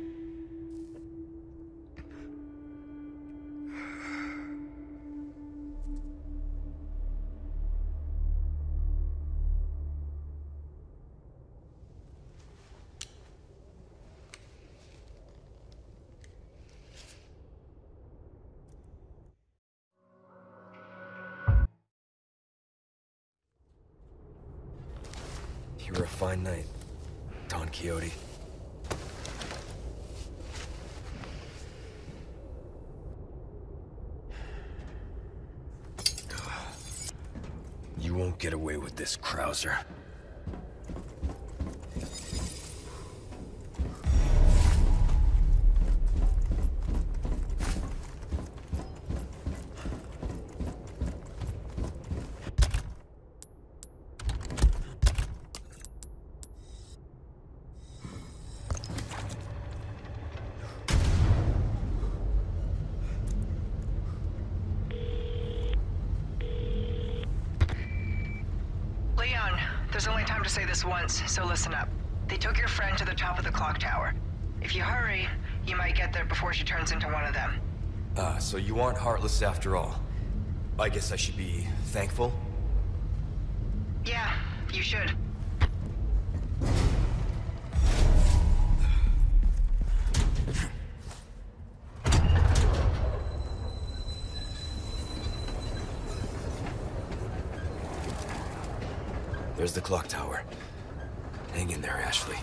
You were a fine knight, Don Quixote. You won't get away with this, Krauser. Leon, there's only time to say this once, so listen up. They took your friend to the top of the clock tower. If you hurry, you might get there before she turns into one of them. So you aren't heartless after all. I guess I should be thankful? Yeah, you should. There's the clock tower. Hang in there, Ashley.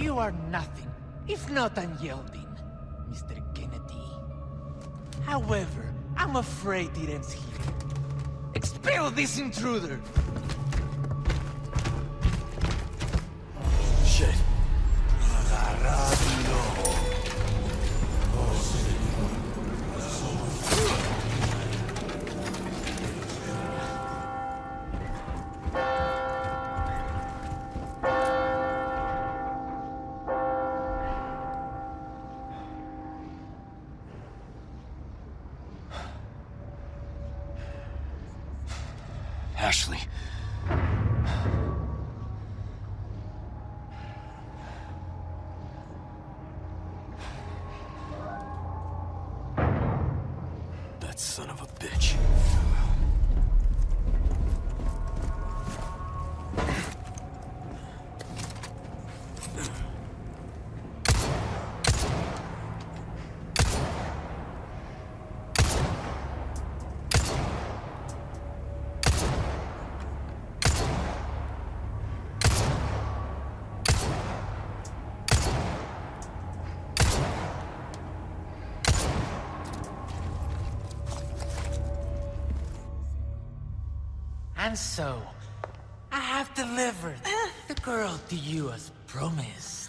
You are nothing, if not unyielding, Mr. Kennedy. However, I'm afraid it ends here. Expel this intruder! Shit. Ashley. That son of a bitch. And so, I have delivered the girl to you as promised.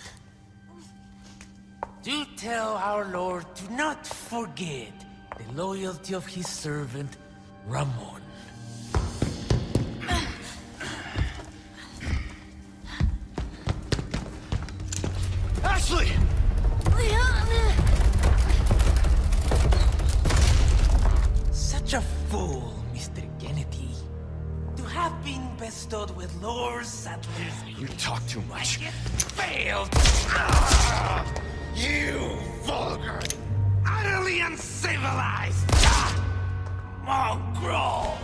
Do tell our Lord to not forget the loyalty of his servant, Ramon. Ashley! Such a fool, Mr. Kennedy. To have been bestowed with Lord Sattler's... You talk too much. Failed! You vulgar, utterly uncivilized mongrel!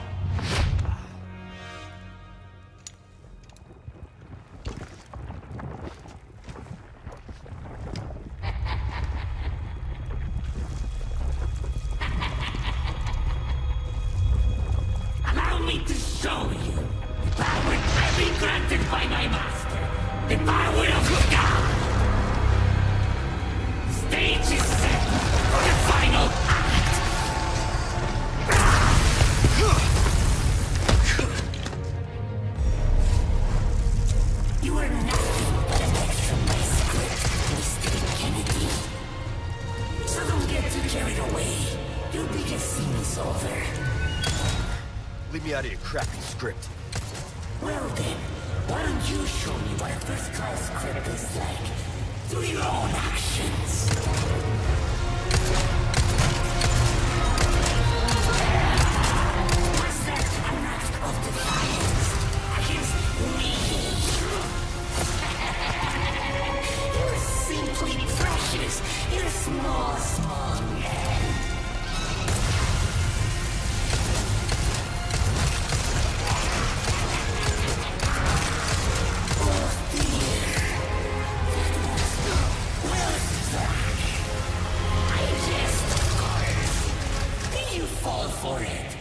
Allow me to show you the power I've been granted by my master, the power of God. The stage is set for the final act. You are nothing but an extra my script, Mr. Kennedy. So don't get too carried away. Your biggest scene is over. Leave me out of your crappy script. Well then, why don't you show me what a first-class script is like through your own actions? Was that an act of defiance against me? You're simply precious. You're small, small man. Fall for it.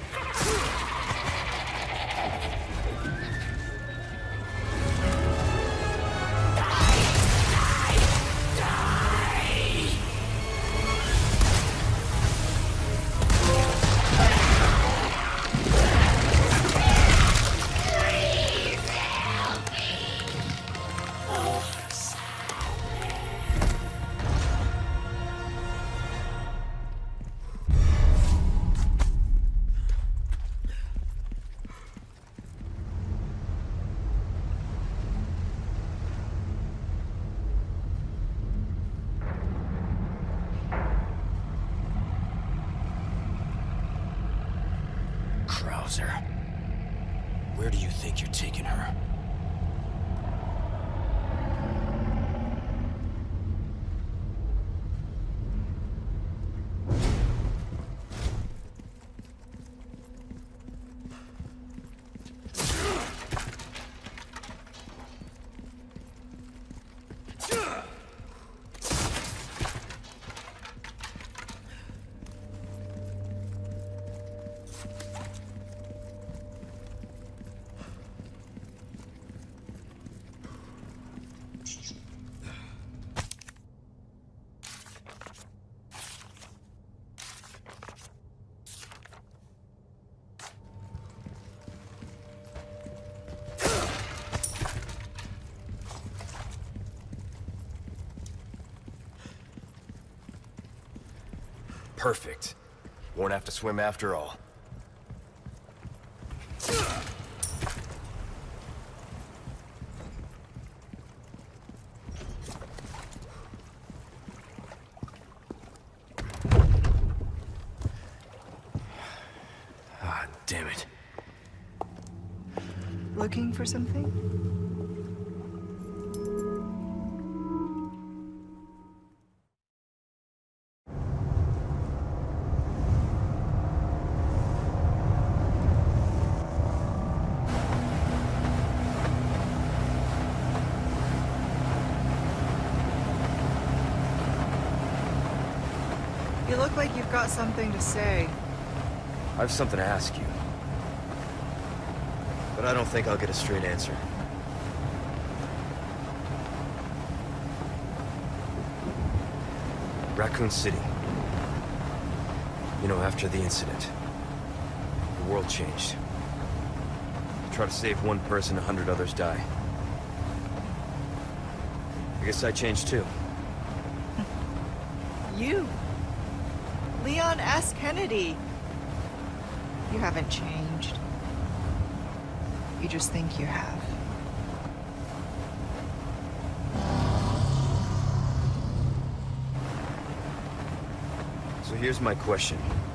Krauser. Where do you think you're taking her? Perfect. Won't have to swim after all. Ah, damn it. Looking for something? You look like you've got something to say. I have something to ask you. But I don't think I'll get a straight answer. Raccoon City. You know, after the incident, the world changed. Try to save one person, 100 others die. I guess I changed too. You? Leon S. Kennedy. You haven't changed. You just think you have. So here's my question.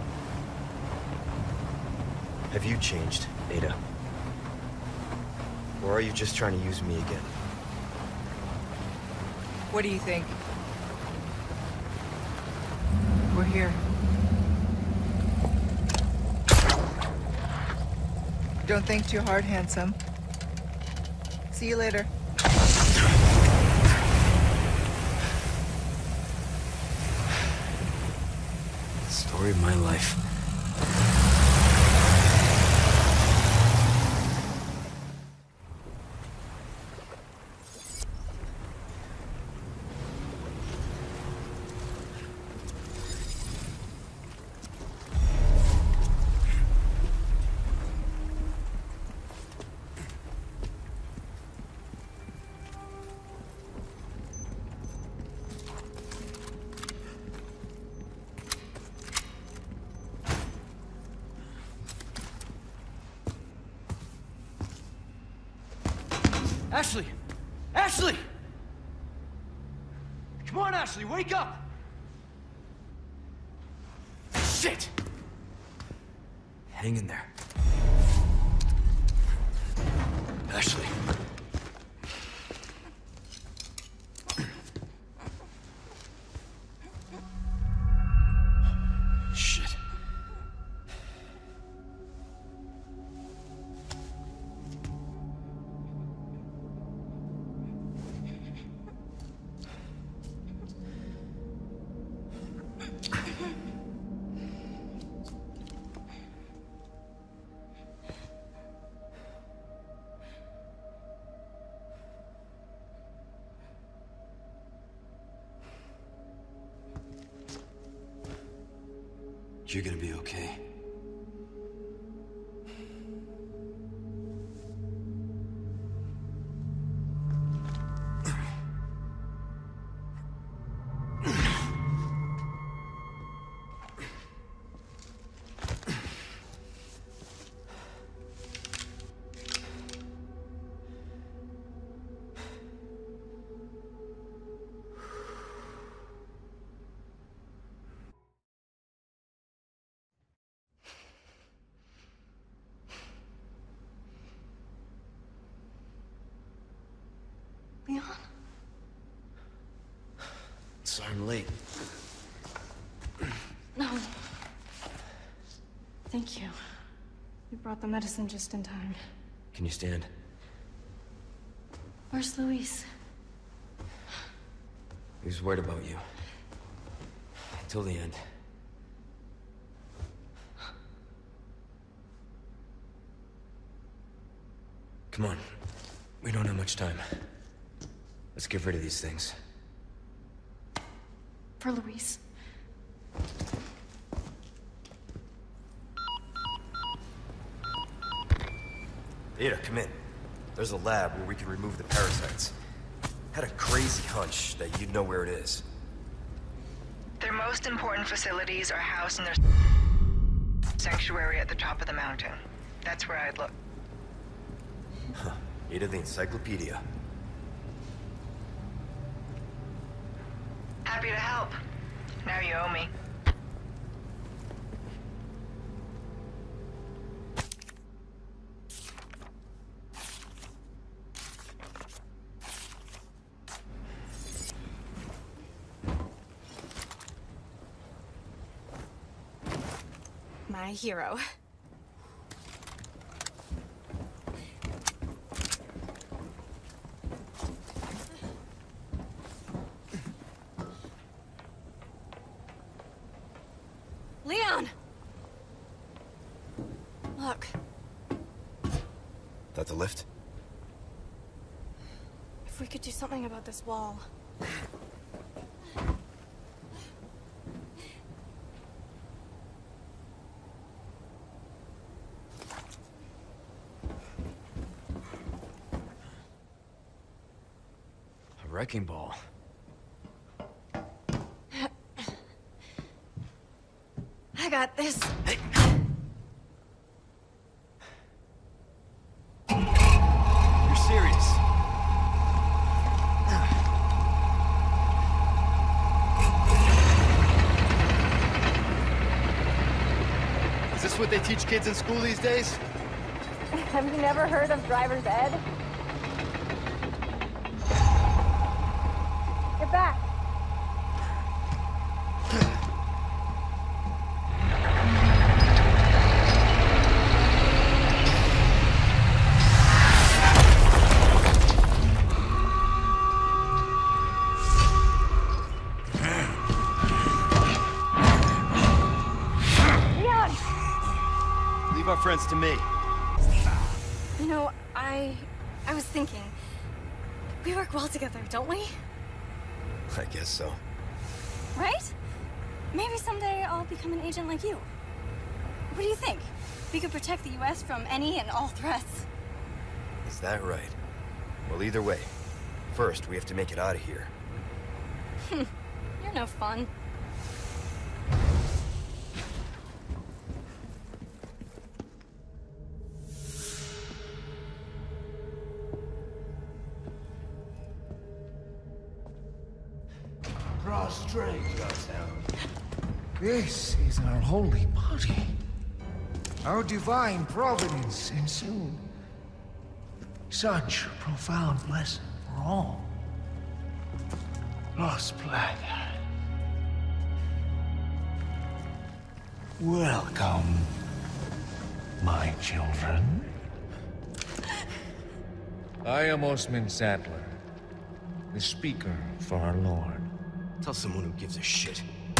Have you changed, Ada? Or are you just trying to use me again? What do you think? We're here. Don't think too hard, handsome. See you later. Story of my life. Ashley! Ashley! Come on, Ashley, wake up! Shit! Hang in there. Ashley. Shit. You're gonna be okay. Leon? Sorry I'm late. No. Thank you. You brought the medicine just in time. Can you stand? Where's Luis? He was worried about you. Till the end. Come on. We don't have much time. Let's get rid of these things. For Luis. Ada, come in. There's a lab where we can remove the parasites. Had a crazy hunch that you'd know where it is. Their most important facilities are housed in their sanctuary at the top of the mountain. That's where I'd look. Huh. Ada the encyclopedia. Happy to help. Now you owe me. My hero. Leon! Look. That the lift? If we could do something about this wall. A wrecking ball. I got this. Hey. You're serious? Is this what they teach kids in school these days? Have you never heard of driver's ed? Get back. Leave our friends to me. You know, I was thinking, we work well together, don't we? I guess so. Right? Maybe someday I'll become an agent like you. What do you think? We could protect the US from any and all threats. Is that right? Well, either way. First, we have to make it out of here. You're no fun. Prostrate yourself. This is our holy body. Our divine providence ensued. Such a profound lesson for all. Los Plaga. Welcome, my children. I am Osmond Saddler, the speaker for our Lord. Tell someone who gives a shit.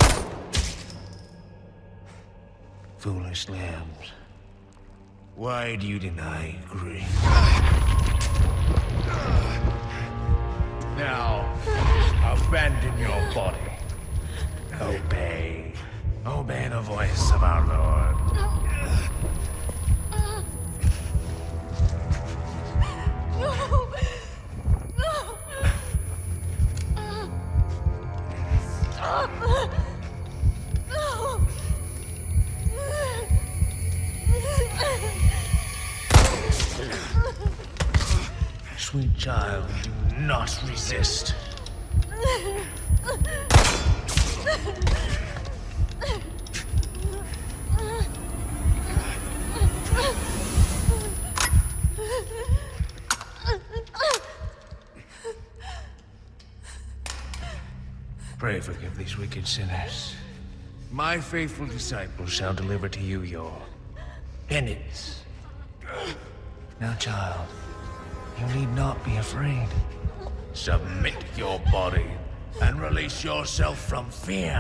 Foolish lambs. Why do you deny grace? Now, abandon your body. Obey. Obey the voice of our Lord. No! No! Stop! No! Sweet child, do not resist. Pray forgive these wicked sinners. My faithful disciples shall deliver to you your penance. Now, child, you need not be afraid. Submit your body and release yourself from fear.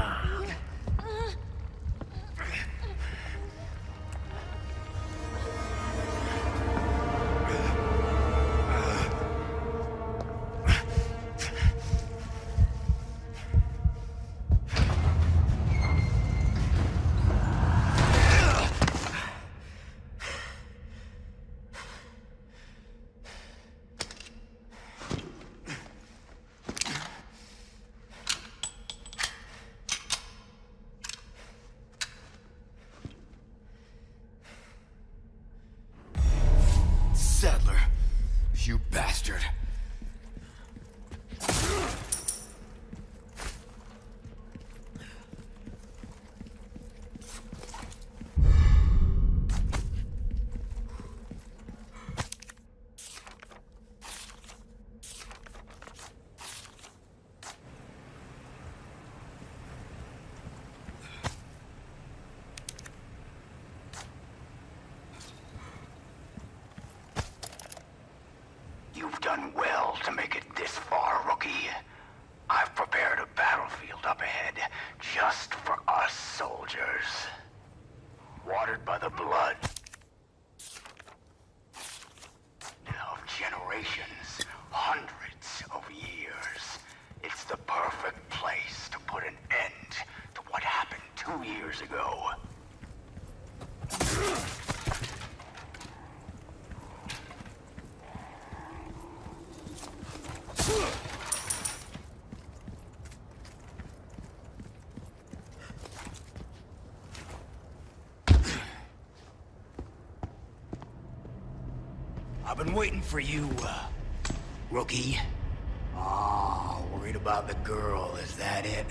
I've been waiting for you, rookie. Oh, worried about the girl, is that it?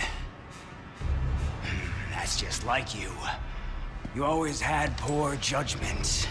That's just like you. You always had poor judgment.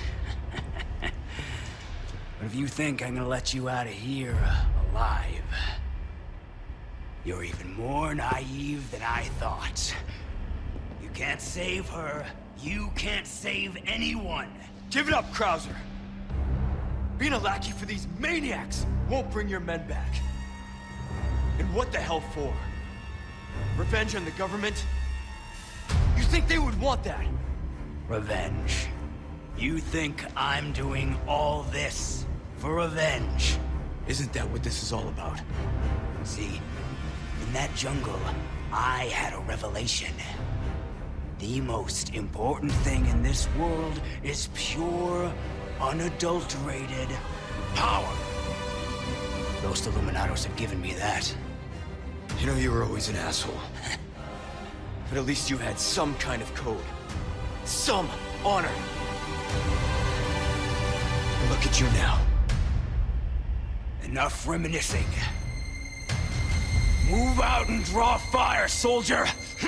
But if you think I'm gonna let you out of here alive, you're even more naive than I thought. You can't save her. You can't save anyone. Give it up, Krauser. Being a lackey for these maniacs won't bring your men back. And what the hell for? Revenge on the government? You think they would want that? Revenge. You think I'm doing all this for revenge? Isn't that what this is all about? See, in that jungle, I had a revelation. The most important thing in this world is pure, unadulterated power. Those Illuminados have given me that. You know, you were always an asshole. But at least you had some kind of code. Some honor. And look at you now. Enough reminiscing. Move out and draw fire, soldier!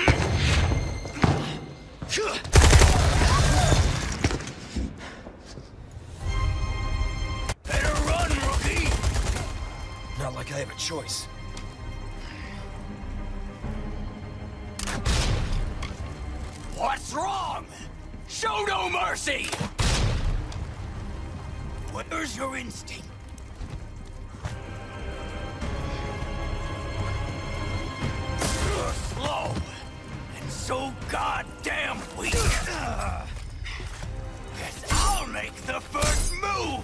Better run, rookie! Not like I have a choice. What's wrong? Show no mercy! Where's your instinct? You're slow, and so goddamn weak. Guess I'll make the first move!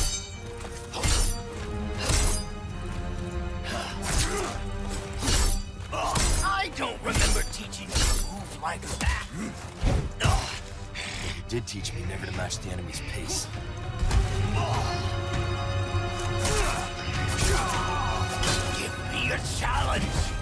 I don't remember teaching you to move like that. You did teach me never to match the enemy's pace. Give me a challenge!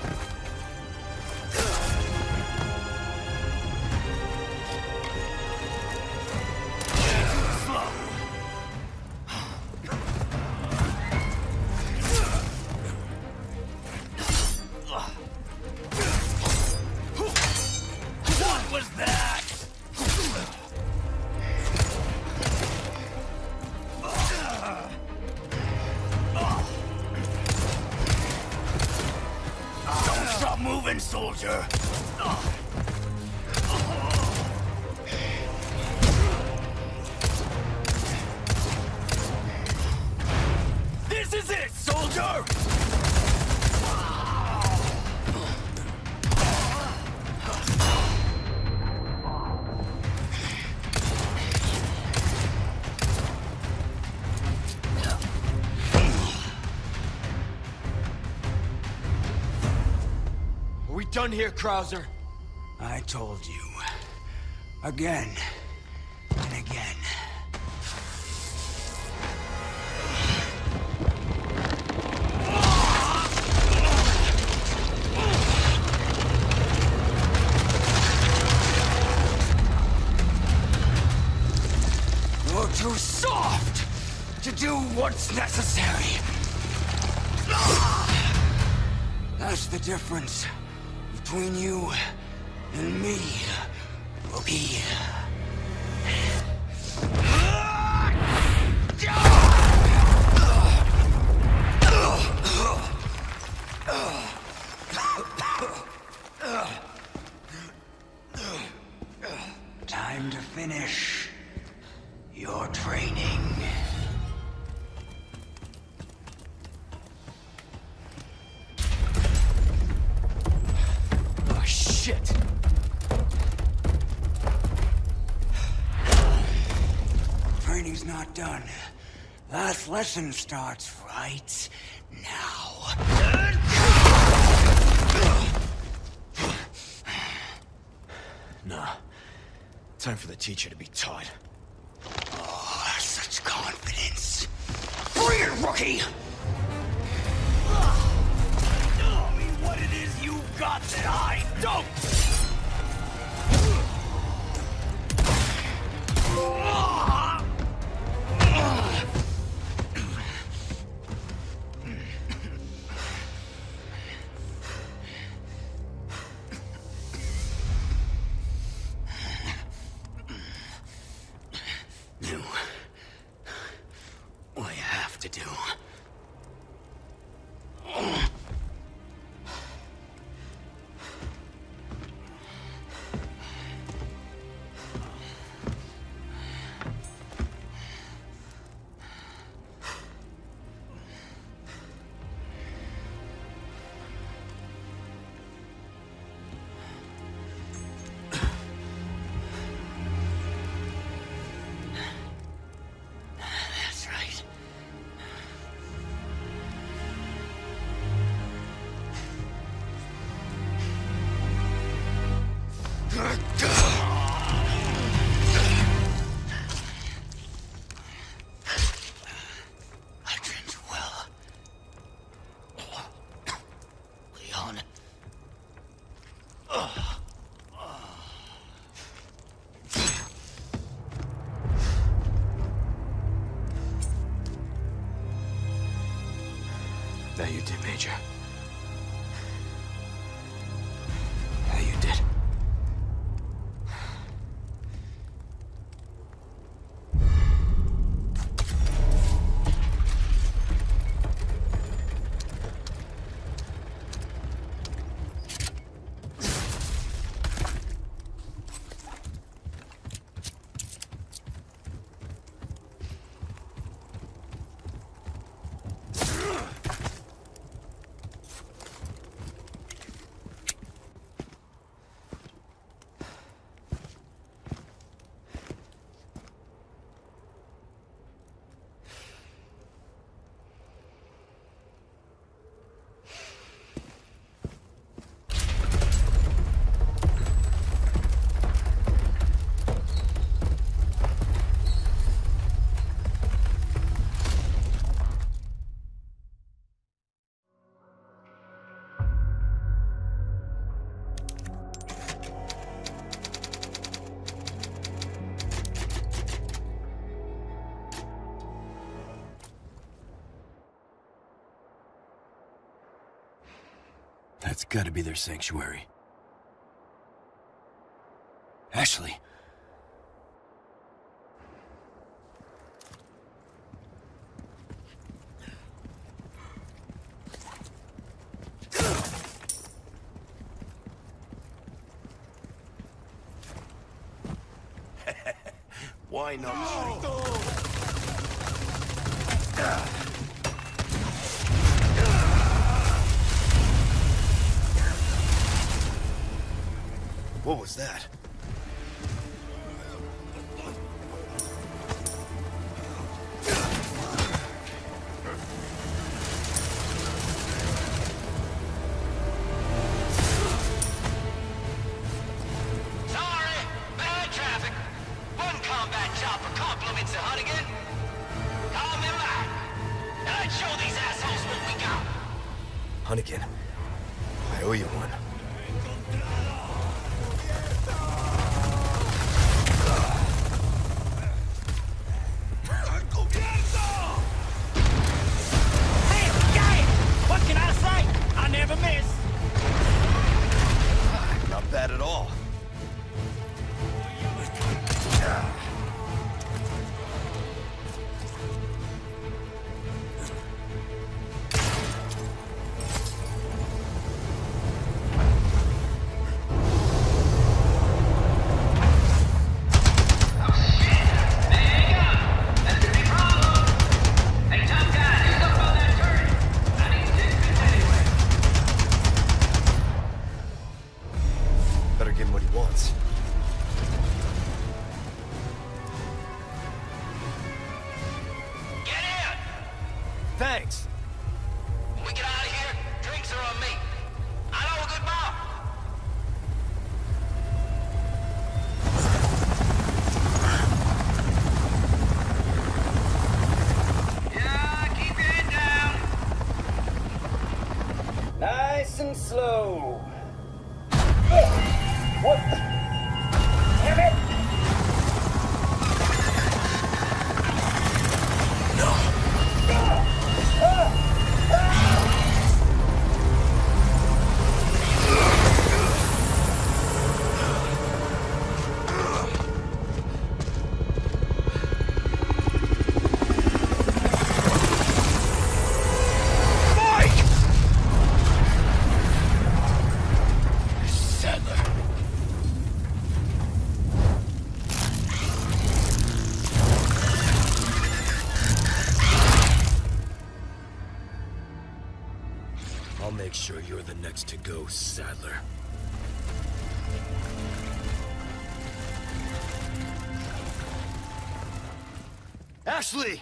What was that? Don't stop moving, soldier! This is it, soldier! Are we done here, Krauser? I told you. Again. And again. You're too soft to do what's necessary. That's the difference between you and me, rookie. Time to finish your training. Oh, shit! Training's not done. Last lesson starts right now. Nah. Time for the teacher to be taught. Oh, such confidence. Bring it, rookie! Don't! Do what you have to do. That's right. I dreamed well. Leon. That you did, Major. Yeah, you did. That's gotta be their sanctuary. Ashley. Why not? What was that? Sorry, bad traffic. One combat chopper compliments the Hunnigan. Call me back, and I'd show these assholes what we got. Hunnigan. I owe you one. What can I say? I never miss. Not bad at all. Better give him what he wants. Get in! Thanks. When we get out of here, drinks are on me. I know a good bar. Yeah, keep your head down. Nice and slow. What? Damn it! I'll make sure you're the next to go, Sadler. Ashley!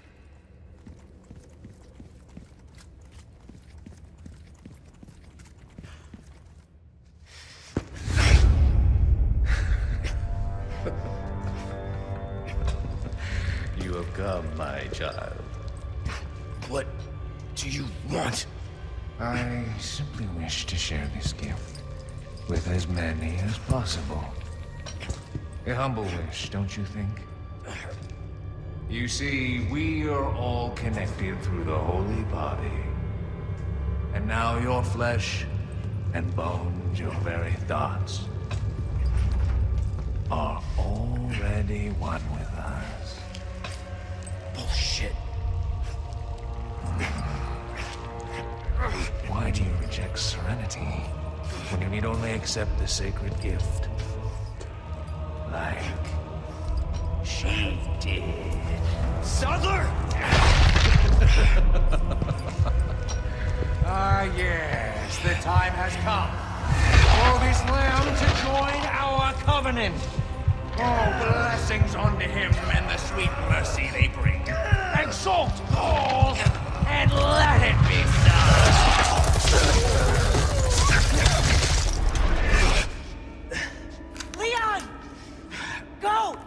You have come, my child. What do you want? I simply wish to share this gift with as many as possible. A humble wish, don't you think? You see, we are all connected through the holy body. And now your flesh and bones, your very thoughts, are already one with us. Bullshit. Why do you reject serenity when you need only accept the sacred gift? Like she did. Sadler! Ah, yes, the time has come for this lamb to join our covenant. Oh, blessings unto him and the sweet mercy they bring. Exalt all and let it be so. Leon! Go!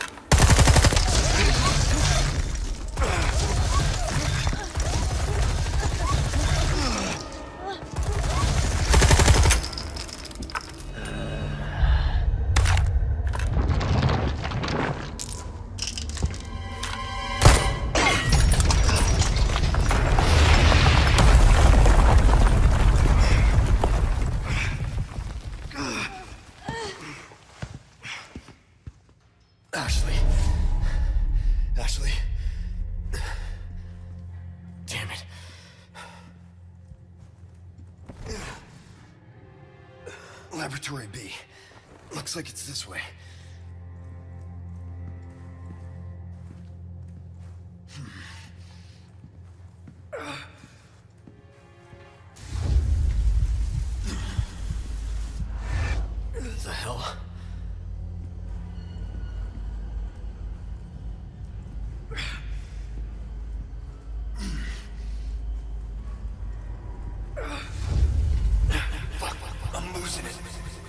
Ashley. Ashley. Damn it. Laboratory B. Looks like it's this way. The hell? Fuck, I'm losing it.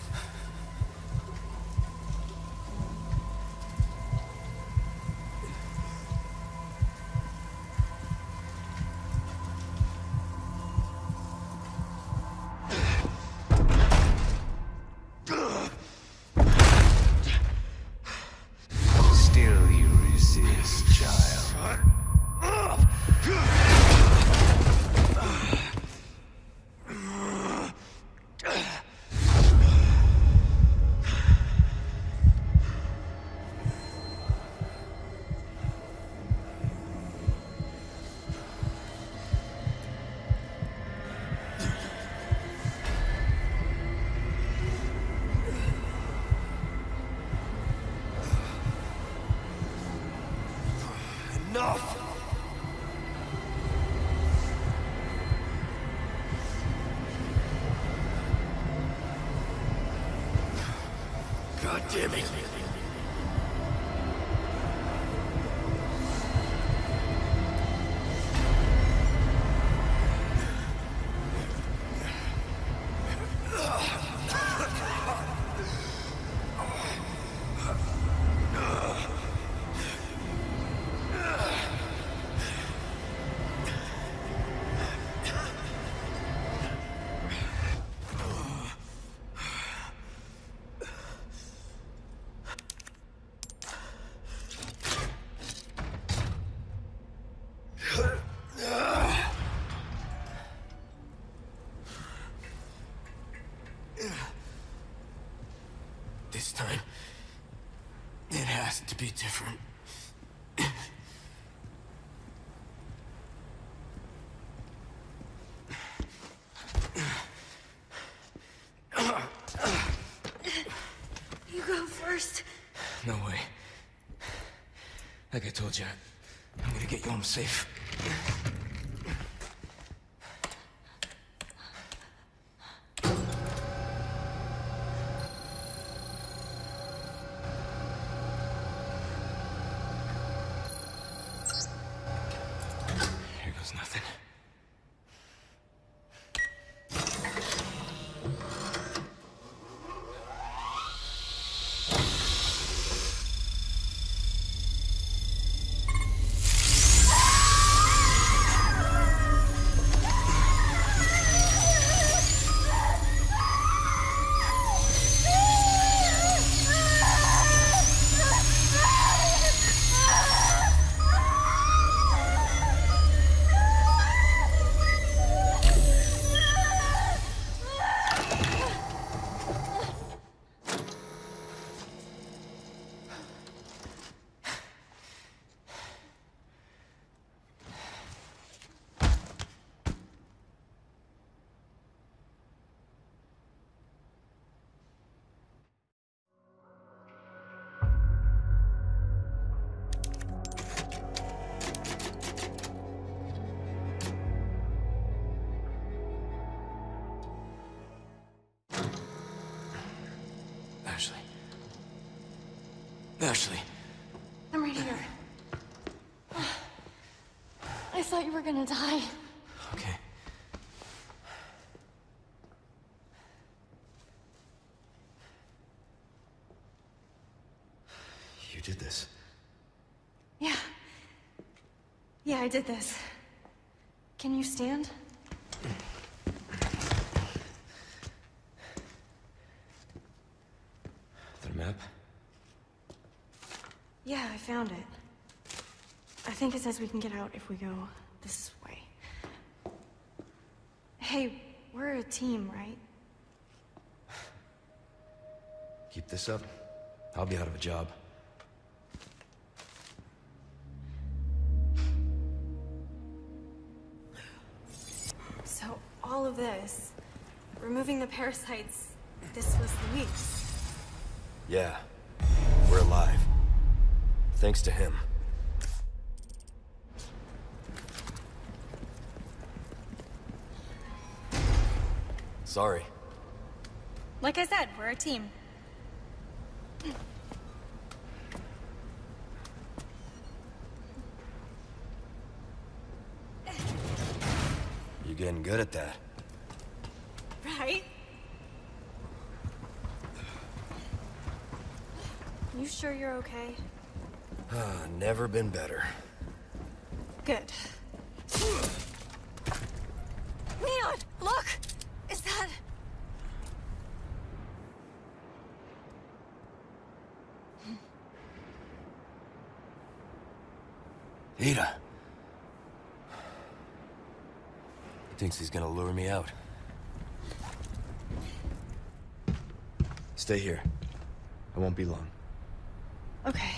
Still you resist, child. Enough! God damn it. This time, it has to be different. You go first. No way. Like I told you, I'm gonna get you home safe. Here goes nothing. Ashley. I'm right here. I thought you were gonna die. Okay. You did this. Yeah. Yeah, I did this. Can you stand? The map? Yeah, I found it. I think it says we can get out if we go this way. Hey, we're a team, right? Keep this up, I'll be out of a job. So, all of this, removing the parasites, this was Luis. Yeah, we're alive. Thanks to him. Sorry. Like I said, we're a team. You're getting good at that. Right? You sure you're okay? Never been better. Good. Leon, look! Is that... Ada. He thinks he's gonna lure me out. Stay here. I won't be long. Okay.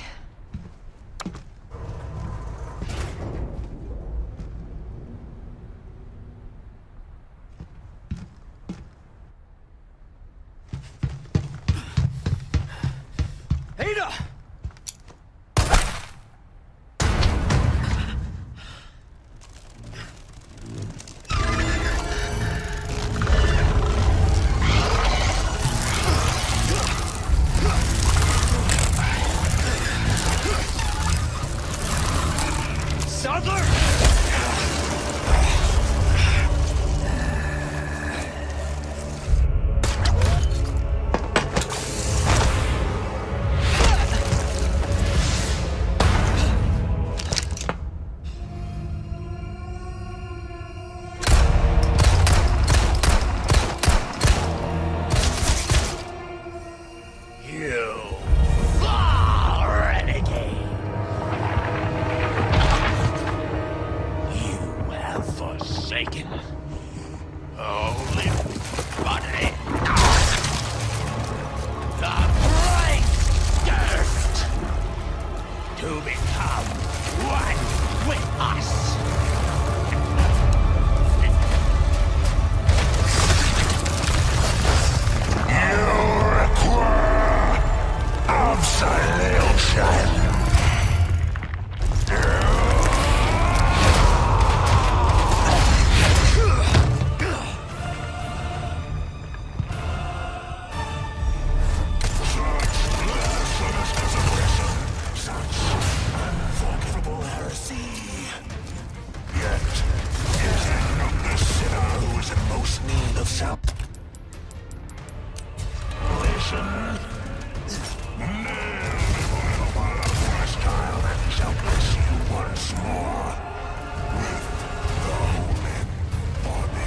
Ada! Sadler! will shall. Listen. Hostile and shall bless you once more. With the holy body.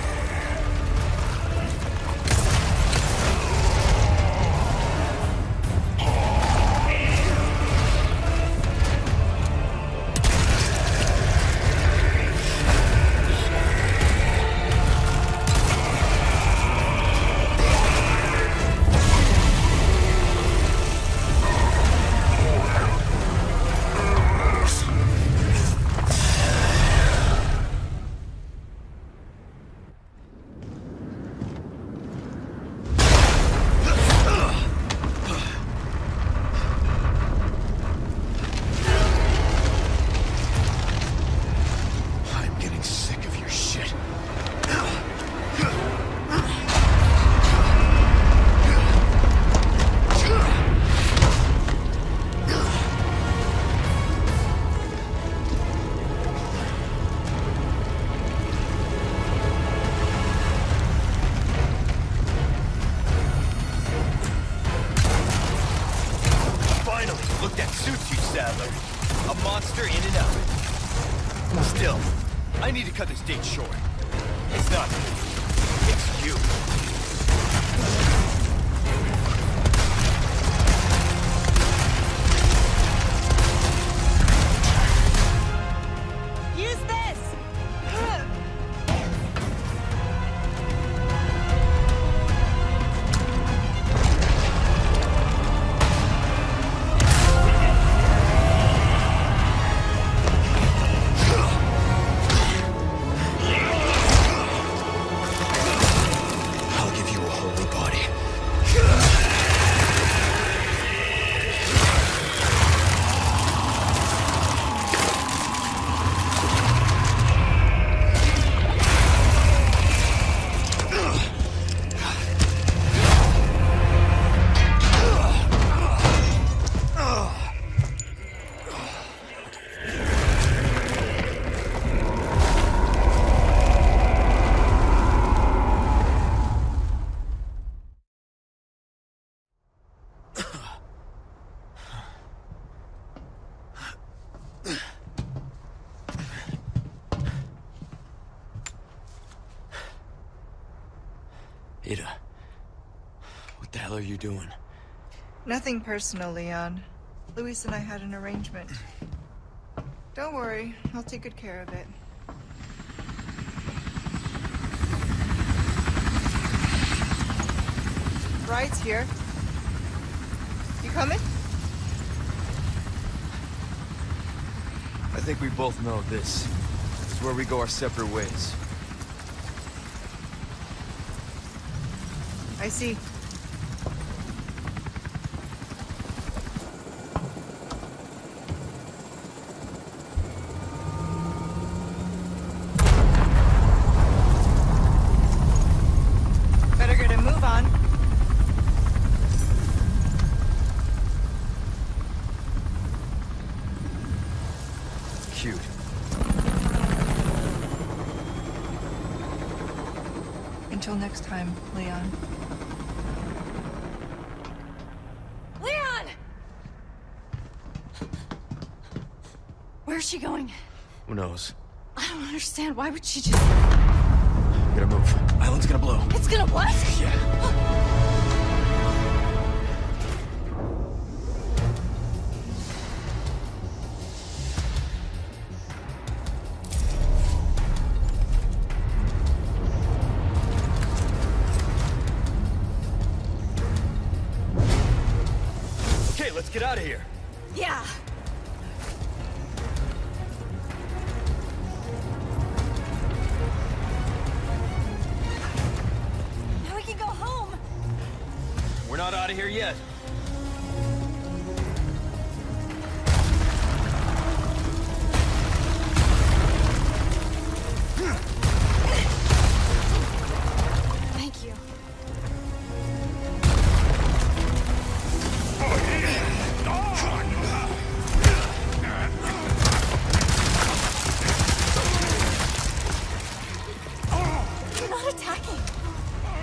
Ada, what the hell are you doing? Nothing personal, Leon. Luis and I had an arrangement. Don't worry, I'll take good care of it. Ride's here. You coming? I think we both know this is where we go our separate ways. I see. Better get a move on. Cute. Until next time, Leon. Leon! Where's she going? Who knows? I don't understand. Why would she just... Gotta move. Island's gonna blow. It's gonna what? Yeah. Okay, let's get out of here. Yeah. Now we can go home. We're not out of here yet. Thank you. You're not attacking.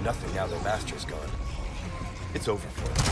nothing now their master's gone. It's over for them.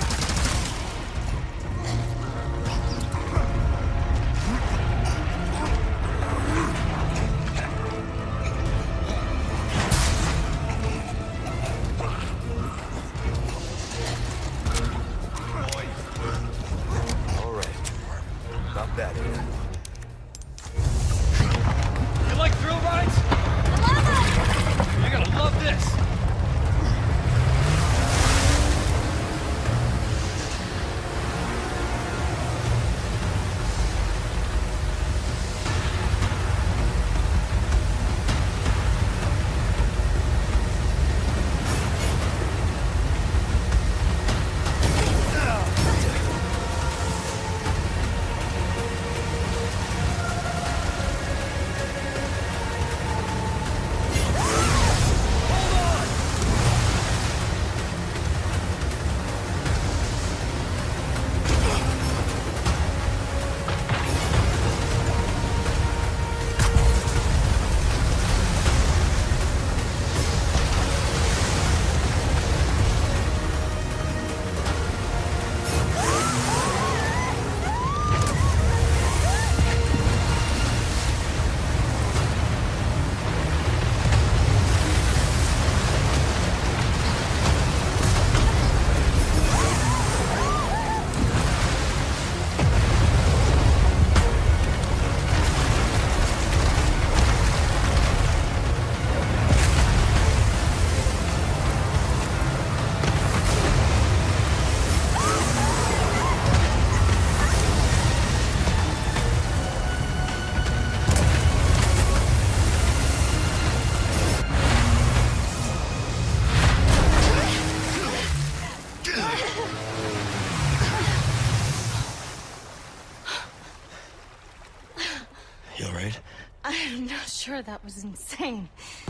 Sure, that was insane.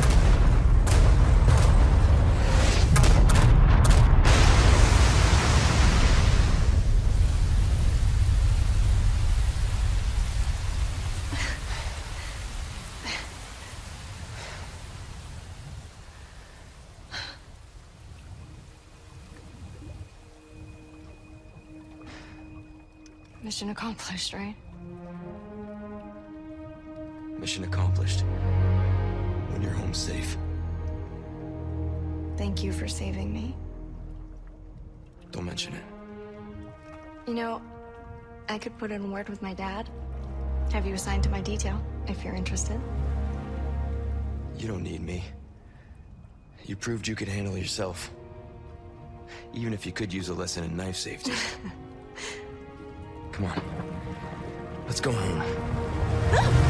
Mission accomplished, right? Mission accomplished. When you're home safe. Thank you for saving me. Don't mention it. You know, I could put in a word with my dad. Have you assigned to my detail, if you're interested. You don't need me. You proved you could handle yourself. Even if you could use a lesson in knife safety. Come on. Let's go home.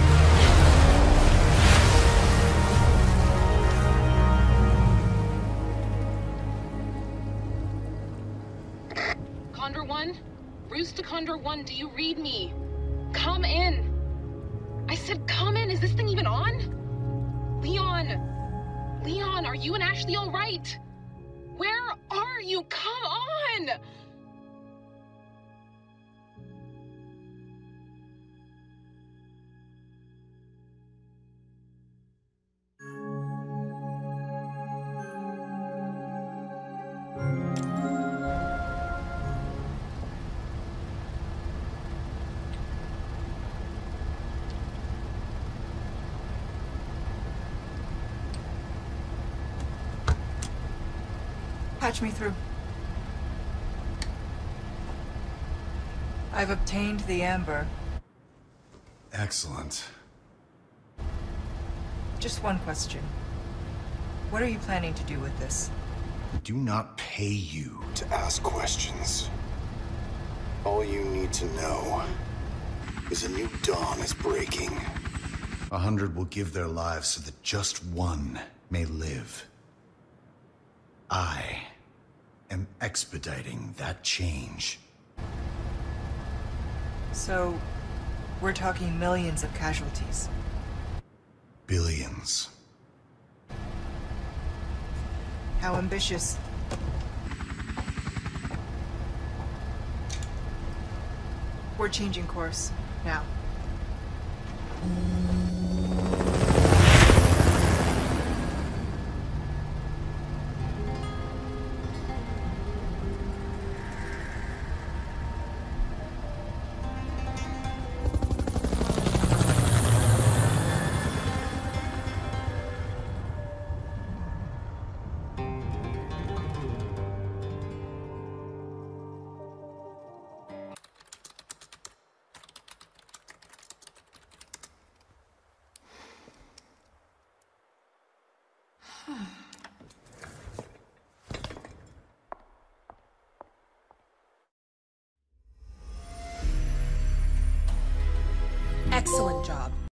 Condor 1? Roost to Condor 1, do you read me? Come in! I said come in! Is this thing even on? Leon! Leon, are you and Ashley all right? Where are you? Come on! Patch me through. I've obtained the amber. Excellent. Just one question. What are you planning to do with this? We do not pay you to ask questions. All you need to know is a new dawn is breaking. 100 will give their lives so that just one may live. I am expediting that change. So, we're talking millions of casualties. Billions. How ambitious? We're changing course, now. Excellent job.